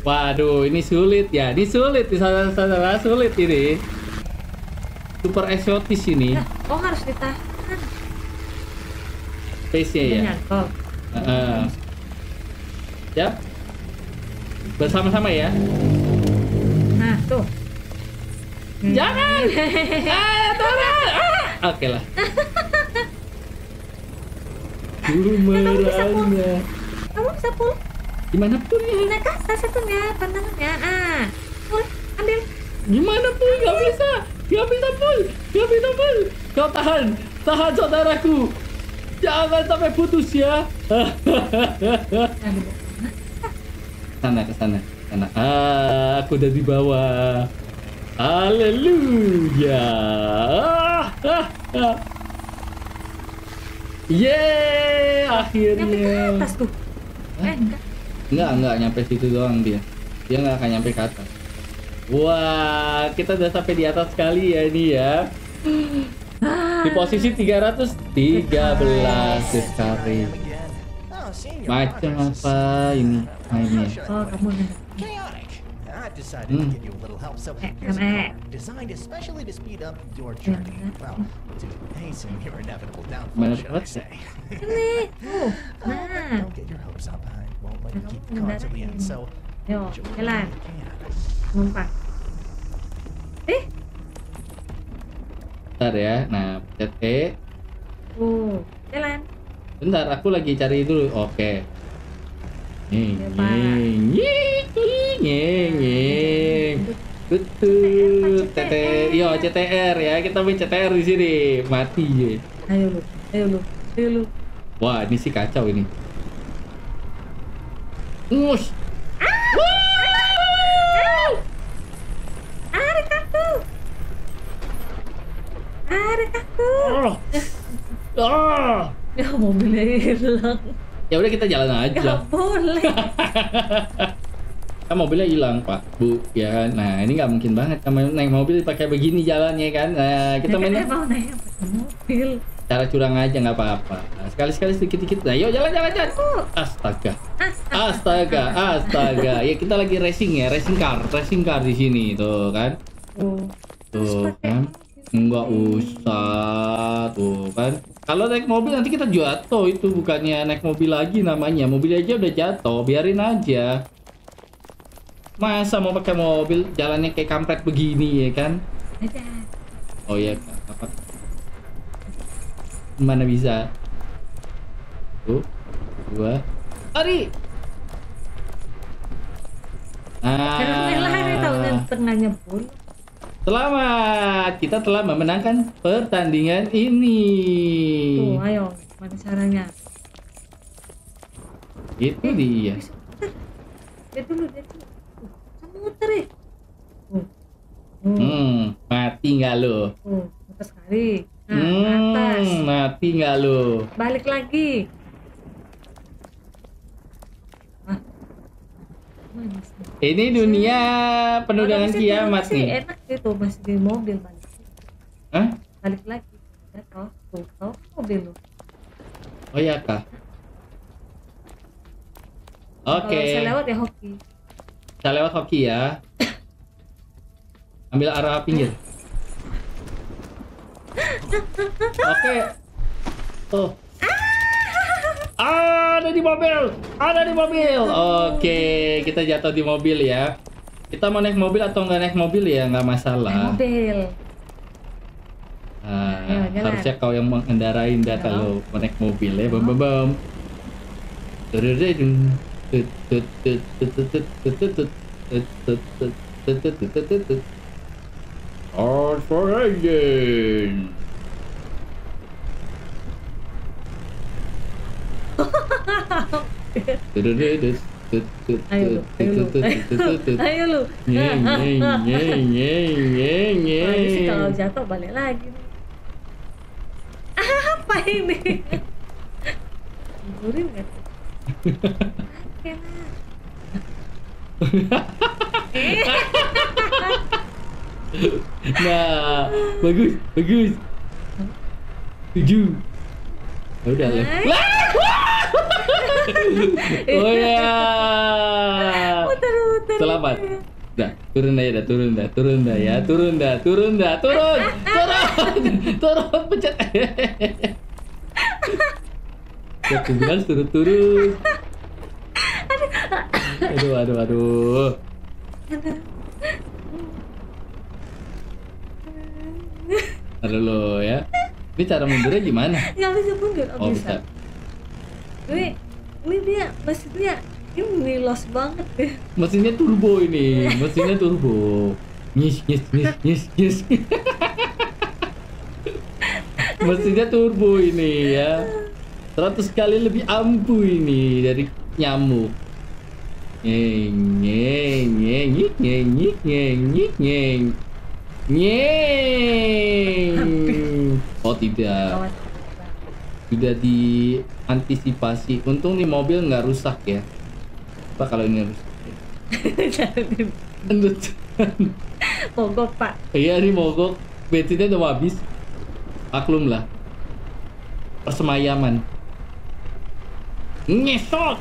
Waduh, ini sulit ya. Ini sulit, di sana-sana sulit ini. Super eksotis ini. Nah, oh harus ditahan. Space-nya ya. Nyangkok. Heeh. Siap. Bersama-sama ya. Nah, tuh. Jangan. Ah, tolong. Ah. Oke lah. Bumerangnya. Kamu bisa pull. Gimana pun ya? Naik ke atas satunya, pandangannya. Ah, pull, ambil. Gimana pun gak bisa. Gak bisa pun. Gak bisa pun. Kau tahan. Tahan saudaraku. Jangan sampai putus ya. Ambil. Sana ke sana. Sana. Ah, aku udah di bawah. Haleluya. Ah, ah, ah. Yeay, Nyampe ke akhirnya. atas tuh. Eh, enggak. Enggak, enggak nyampe situ doang dia. Dia nggak akan nyampe ke atas. Wah, kita udah sampai di atas sekali ya ini ya. Di posisi tiga ratus tiga belas sekali. Macam apa ini mainnya? Oh, kamu nih. Chaotic. I've decided Hmm. to give you a little help selling Eh, years eh. ago, designed especially to speed up your journey. Well, to hasten your inevitable downfall, Mana shall I dapat? say. Sini. Tuh. Oh, but Nah. don't get your hopes up. I won't let you Nah, keep kamu the cards till the end, ngendarain. so Yo, enjoy it jalan. when you can. Numpang. Eh, Bentar ya. Nah, pencet E. tuh. Jalan. Bentar, aku lagi cari dulu. Oke. Nyeng, Ya, Pak. nyeng, nyeng, nyeng, nyeng. Betul. T T R, yo C T R ya. Kita main C T R di sini. Mati ya. Ayo lu. Ayo lu. Ayo lu. Wah, ini sih kacau ini. Ush. Ada kaku. Ada kaku. Oh. Ah. Ya mobilnya hilang. Ya udah kita jalan aja. Gak boleh. Kan mobilnya hilang pak, bu, ya kan. Nah ini nggak mungkin banget kamu naik mobil pakai begini jalannya kan. Nah kita main mau naik pakai mobil. cara curang aja nggak apa-apa. Nah, sekali-sekali sedikit-sedikit. Nah yuk jalan jalan jalan. Astaga, astaga, astaga. Ya kita lagi racing ya, racing car, racing car di sini tuh kan. Oh. Tuh kan. Nggak usah tuh kan. Kalau naik mobil nanti kita jatuh, itu bukannya naik mobil lagi namanya. Mobil aja udah jatuh, biarin aja. Masa mau pakai mobil jalannya kayak kampret begini ya kan? Ada. Oh ya, apa? Mana bisa? Tuh, dua, lari. Karena lari tahu Ah, tengah nyebur. selamat, kita telah memenangkan pertandingan ini. Tuh, ayo, mana caranya? Itu dia. Bisa muter. Dia dulu, dia dulu. Tuh, kamu muter ya? Tuh. Tuh. Hmm, mati nggak lo? Tuh, muter sekali. Nah, atas. Hmm, mati nggak lo? Balik lagi. Ah. Mana sih? Ini dunia penuh Kalau dengan masih di kiamat rumah sih nih. enak gitu, masih di mobil balik. Hah? Balik lagi. Ya toh, tuh, toh mobil lu. Oh ya kah? Oke. Kalau bisa lewat ya hoki. Kita lewat hoki ya. Ambil arah pinggir. Oke. Tuh. Ada di mobil. Ada di mobil. Oke, kita jatuh di mobil ya. Kita mau naik mobil atau nggak naik mobil ya nggak Naik masalah. mobil. Nah, Ayo, jalan. harusnya kau yang mengendarain dah Ayo. kalau mau naik mobil ya. Bam bam bam. Tudududung. Tut, tut, tut, tut, tut, tut, tut, tut, tut, tut, tut, tut, tut, tut, tut, tut, tut. Hard for engine. Tudududut, tut, tut, Ayo lu, tut, ayo lu. tut, tut, tut, tut, tut. Ayo lu. Nyeng, nyeng, nyeng, nyeng, nyeng, Wah, ini sih kalau nyeng. jatuh balik lagi nih. Apa ini? Gugurin nggak tuh? Oke lah. Nah, bagus, bagus. Tujuh. Ya udah lah. Hai. Oh ya. Muter-muter. selamat. Dah, turun dah ya, dah, turun dah, turun dah ya, turun dah, turun dah, turun, turun, turun, pencet. Ya, aku bilang turun, turun. Aduh, aduh, aduh. Aduh lo ya. Ini cara mundurnya gimana? Nggak bisa mundur. Oh, Oh, bisa. bisa. Ini, ini dia, maksudnya ini los banget deh. Mesinnya turbo ini, mesinnya turbo. Nyis, nyis, nyis, nyis, nyis. Mesinnya turbo ini ya. seratus kali lebih ampuh ini dari nyamuk. Nyeng, nyeng, nyeng, nyik, nyeng, nyik, nyeng, nyik, nyeng. Nyeng. Oh tidak, Gawat. tidak diantisipasi. Untung nih mobil nggak rusak ya. Apa kalau ini rusak? Entut. Mogok pak. Iya nih mogok, bensinnya udah mau habis. Maklum lah. Persemayaman. Ngesot.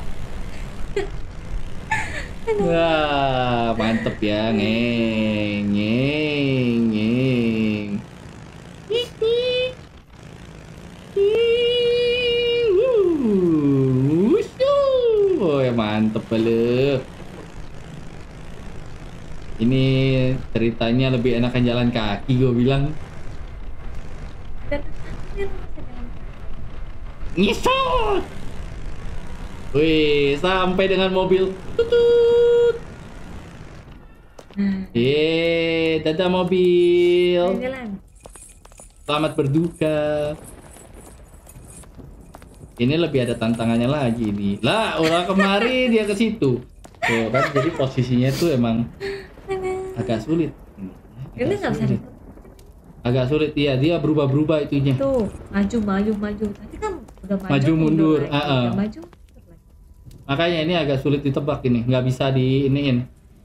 Wah, mantep ya, ngeng, ngeng, ngeng. Hih, hih. Hih, wuh, wusyuh. Oh ya mantep banget. Ini ceritanya lebih enakan jalan kaki gue bilang. Dan dia masih jalan. Ngesot. Wih, sampai dengan mobil. Tutut. Nah, Yeay, dadah mobil. jalan. Selamat berduka. Ini lebih ada tantangannya lagi nih. Lah, orang kemari dia ke situ. Tuh kan, jadi posisinya tuh emang agak sulit. Ini Agak nggak bisa sulit. ditutup. Agak sulit, iya. Dia berubah-berubah itunya. Tuh, maju, maju, maju. Tadi kan udah maju, Maju, mundur. lagi. Ah, ah. Udah maju, mundur lagi. Makanya ini agak sulit ditebak ini. Nggak bisa diiniin.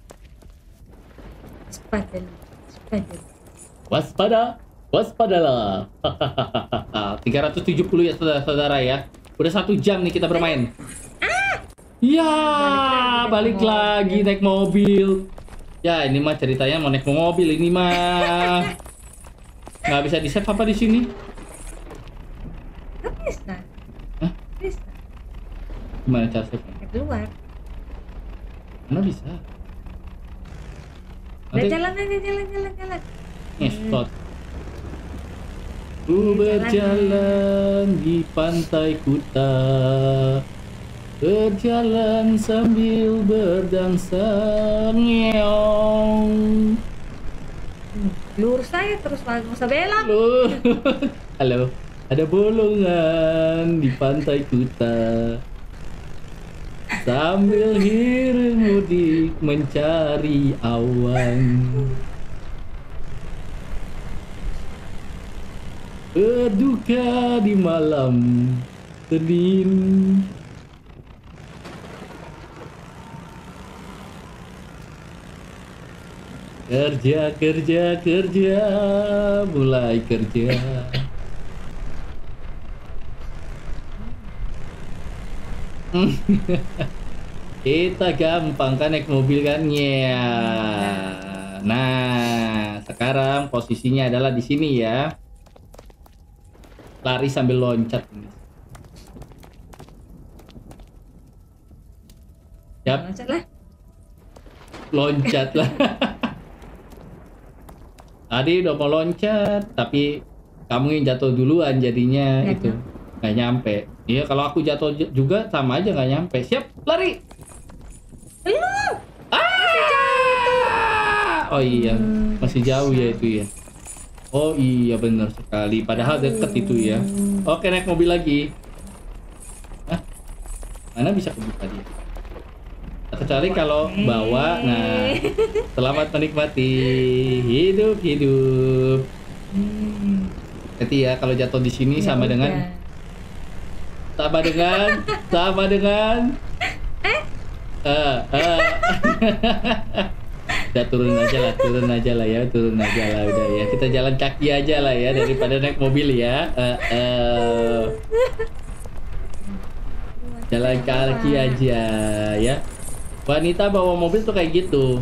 Cepat dan cepat dan. Waspada, waspadalah. tiga ratus tujuh puluh ya saudara-saudara ya. Udah satu jam nih kita bermain. Ya, balik Balik lagi lagi naik mobil. Ya, ini mah ceritanya mau naik mobil ini mah. Nggak bisa di save apa di sini? Nggak bisa. Hah? Bisa. Gimana cara save? Ya, keluar. Mana bisa? Udah Nanti jalan aja, jalan, jalan, jalan. ngestot. Ku berjalan di pantai Kuta, berjalan sambil berdansa. Ngeong. Lurus saya terus nggak usah belok. Halo, halo. Ada bolongan di pantai Kuta. Sambil hilir mudik mencari awan. Berduka di malam Senin. Kerja, kerja, kerja, mulai kerja. Kita gampang kan naik mobil kan ya. Nah, sekarang posisinya adalah di sini ya. Lari sambil loncat. Yap, Loncat lah. loncat lah. Tadi udah mau loncat, tapi kamu yang jatuh duluan jadinya Nggak itu nggak nyampe. Iya, kalau aku jatuh j- juga sama aja nggak nyampe. Siap, lari. Belum. Ah! Oh iya, masih jauh ya itu ya. Oh iya benar sekali. Padahal deket itu ya. Oke, naik mobil lagi. Hah? Mana bisa kebuka dia? Kecuali kalau bawa. Nah, selamat menikmati hidup hidup. Nanti ya kalau jatuh di sini Ya sama udah. dengan sama dengan sama dengan eh eh udah turun aja lah, turun aja lah ya, turun aja lah udah ya. Kita jalan kaki aja lah ya daripada naik mobil ya. Eh, eh. Jalan kaki aja ya. Wanita bawa mobil tuh kayak gitu.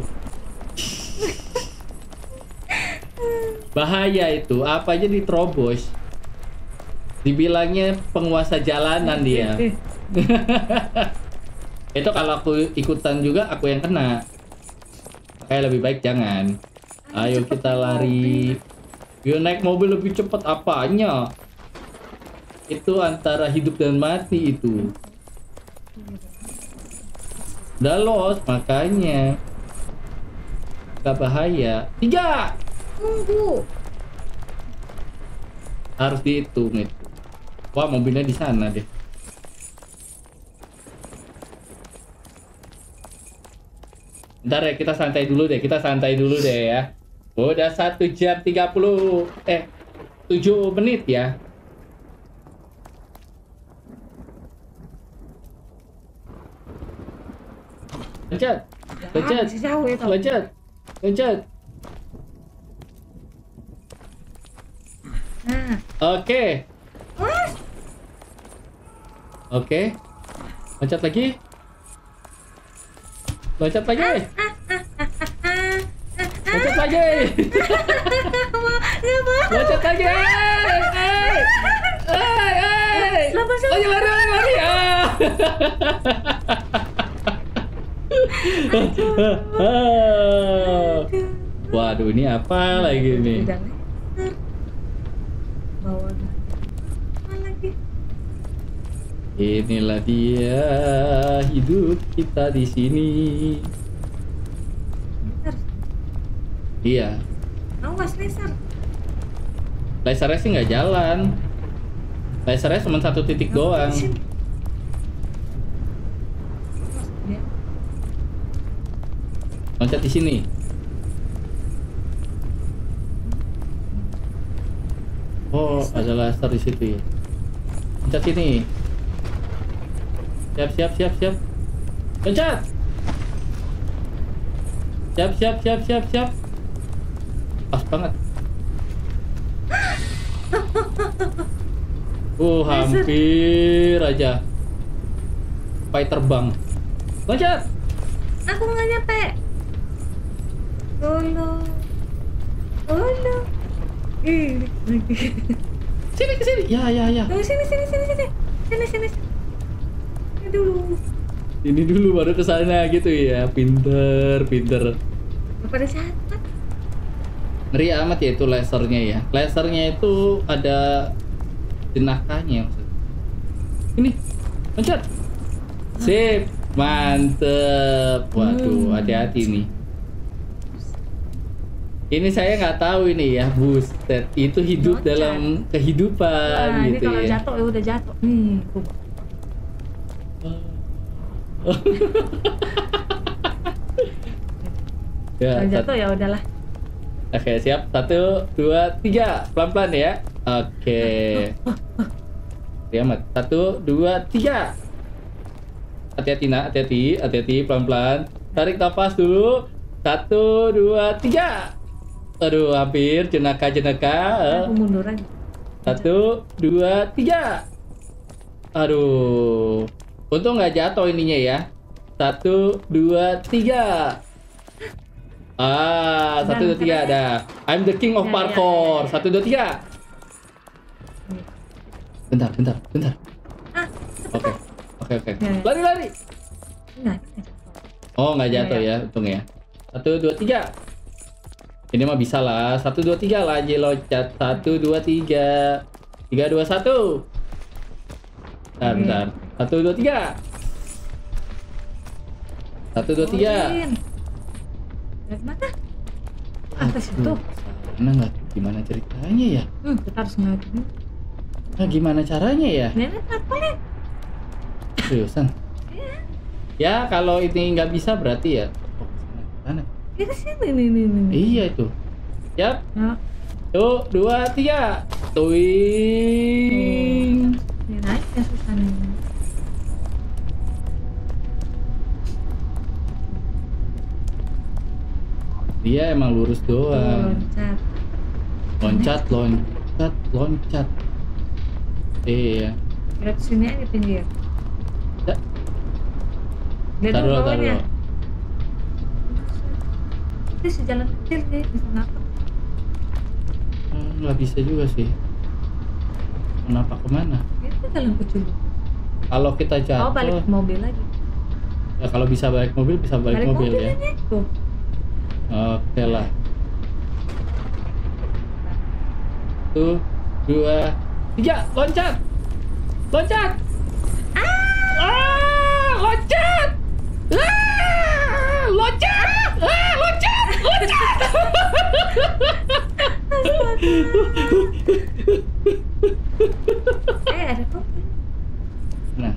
Bahaya itu, apa aja diterobos. Dibilangnya penguasa jalanan dia. Itu kalau aku ikutan juga aku yang kena. Kayak lebih baik jangan. Ayo kita lari. Yuk naik mobil lebih cepat apanya? Itu antara hidup dan mati itu. Udah lost makanya. Gak bahaya. Tiga. Tunggu. Harus dihitung itu. Wah mobilnya di sana deh. Bentar ya kita santai dulu deh. Kita santai dulu deh ya. Udah satu jam tiga puluh eh tujuh menit ya. Loncat, loncat, masih jauh itu. loncat, loncat. Nah. Oke, Mas. oke. Loncat lagi. Loncat lagi. Loncat lagi. Loncat lagi. Hey, hey, hey. Lama sih. Lari, lari, lari, lari. Ah. Waduh, ini apa lagi nih? Udah letter. Bawa apa lagi? Inilah dia hidup kita di sini. Laser. Iya, Awas laser. lasernya sih nggak jalan. Lasernya cuma satu titik doang. Sini. Awas, dia. Loncat di sini. Oh, ada laser di situ ya. Loncat sini. Siap, siap, siap, siap. Loncat. Siap, siap, siap, siap, siap. Pas banget. Uh, hampir aja. Sampai terbang. Loncat. Aku nggak nyampe. Tolong. Tolong. Ih, lagi. Sini ke sini. Ya, ya, ya. Tunggu sini sini sini sini. Sini sini. Sini dulu. Ini dulu baru ke sana gitu ya. Pinter, pinter. Pada saat Ngeri amat ya itu lasernya ya. Lasernya itu ada jenakahnya maksudnya. Ini, loncat. Sip, mantep. Waduh, hati-hati nih. Ini saya nggak tahu ini ya, Buset. Itu hidup Loncat. dalam kehidupan nah, ini gitu kalau ya. jatuh ya udah jatuh. Nih, tuh. Ya, Kalau sat- jatuh ya udahlah. Oke, siap. Satu, dua, tiga. Pelan-pelan ya. Oke. Kiamat. Satu, dua, tiga. Hati-hati nak, hati-hati, hati-hati, pelan-pelan. Tarik nafas dulu. Satu, dua, tiga. Aduh, hampir. Jenaka, jenaka. Aku mundur aja. Satu, dua, tiga. Aduh. Untung nggak jatuh ininya ya. Satu, dua, tiga. Ah, satu, dua, tiga ada. I'm the king of Ya, ya, parkour. ya, ya. Satu, dua, tiga. Bentar, bentar, bentar. Ah, Oke, oke, oke. Ya, ya. Lari, lari. enggak. Oh, nggak jatuh Ya, ya, untung ya. Satu, dua, tiga. Ini mah bisa lah. Satu, dua, tiga lagi loncat. Satu, dua, tiga. Tiga, dua, satu. Bentar, Oke. bentar. Satu, dua, tiga. Satu, dua, tiga. Turunin. Lihat mana? Atas itu. Mana nggak? Gimana ceritanya ya? Hmm, kita harus ngeliatin. Nah, gimana caranya ya? Nenek tarpolin. Seriusan? Iya. Ya, kalau ini nggak bisa berarti ya. Oh, sana. Ya ke sini nih nih nih. Iya itu. Siap. Nah, Tuh, dua, tiga. Tuing. ini naik ya susah nih. Dia emang lurus Tuh, doang. loncat. Loncat, loncat, loncat. Iya. Lihat sini aja pinggir. Ya. Lihat Taruh, dulu taruh. bawahnya. Itu si jalan kecil sih, bisa napak. Hmm, nggak bisa juga sih. Kenapa kemana? Itu jalan kecil. Kalau kita jatuh, Oh, balik mobil lagi. ya kalau bisa balik mobil bisa balik, Balik mobil, mobil ya. aja. Tuh. Oke lah. Satu, dua, tiga, loncat, loncat. Ah, ah loncat, ah, loncat, ah, loncat, loncat. Eh, ada kopi. Nah.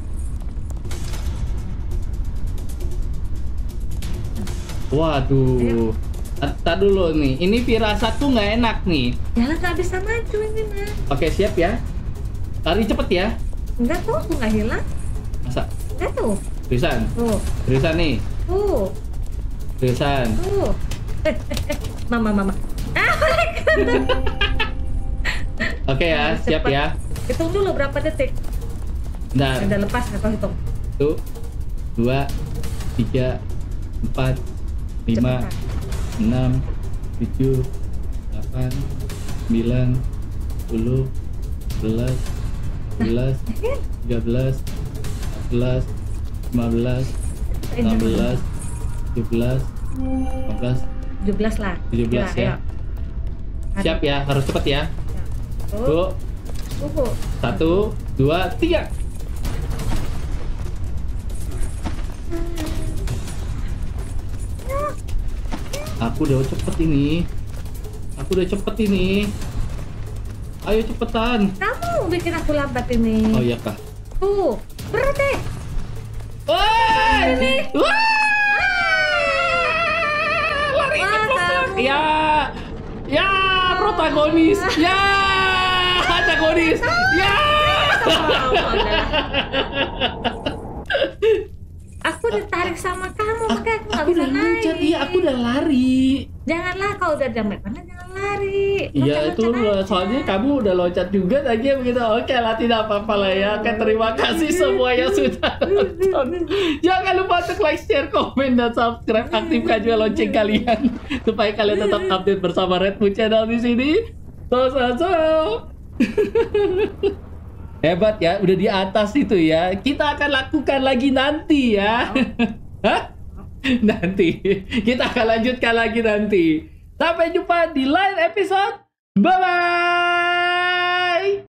Waduh. Tak dulu nih. Ini firasatku nggak enak nih. Jalan nggak bisa maju ini mah. Oke, siap ya. Lari cepet ya. Enggak tuh, aku nggak hilang. Masa? Enggak tuh. Seriusan? Tuh, Seriusan nih. tuh, Seriusan. tuh. Eh, eh, eh, mama, mama. Ah, balik. Oke ya, Harus siap cepet. ya. Hitung dulu berapa detik. Bentar. Udah lepas atau hitung? Satu, dua, tiga, empat, lima, Cepetan. enam, tujuh, delapan, sembilan, sepuluh, sebelas, sebelas, tiga belas, empat belas, lima belas, enam belas, tujuh belas, lima belas, tujuh belas lah. tujuh belas Kira, ya. ayo. Siap ya, harus cepet ya. Tuh, Tuh, tunggu. satu, dua, tiga. Aku udah cepet ini. Aku udah cepet ini. Ayo cepetan. Kamu bikin aku lambat ini. Oh iya kah? Tuh, berat deh. Wah! Wah! Lari Wah, ceplok. kamu. Ya. Ya, protagonis. Ya. Antagonis. Ya. Oh, udah. Aku ditarik sama kamu, makanya aku nggak Aku bisa udah loncat. naik. Iya, aku udah lari. Janganlah kalau udah jamret mana jangan lari. Iya Loncat-loncat itu loh, aja. soalnya kamu udah loncat juga tadi begitu. Oke lah, tidak apa-apa lah ya. Oke, terima kasih semua yang sudah nonton. Jangan lupa untuk like, share, komen, dan subscribe. Aktifkan juga lonceng kalian supaya kalian tetap update bersama Redwood Channel di sini. So so so. Hebat ya, udah di atas itu ya. Kita akan lakukan lagi nanti ya. Hah? Nanti kita akan lanjutkan lagi nanti. Sampai jumpa di lain episode. Bye bye.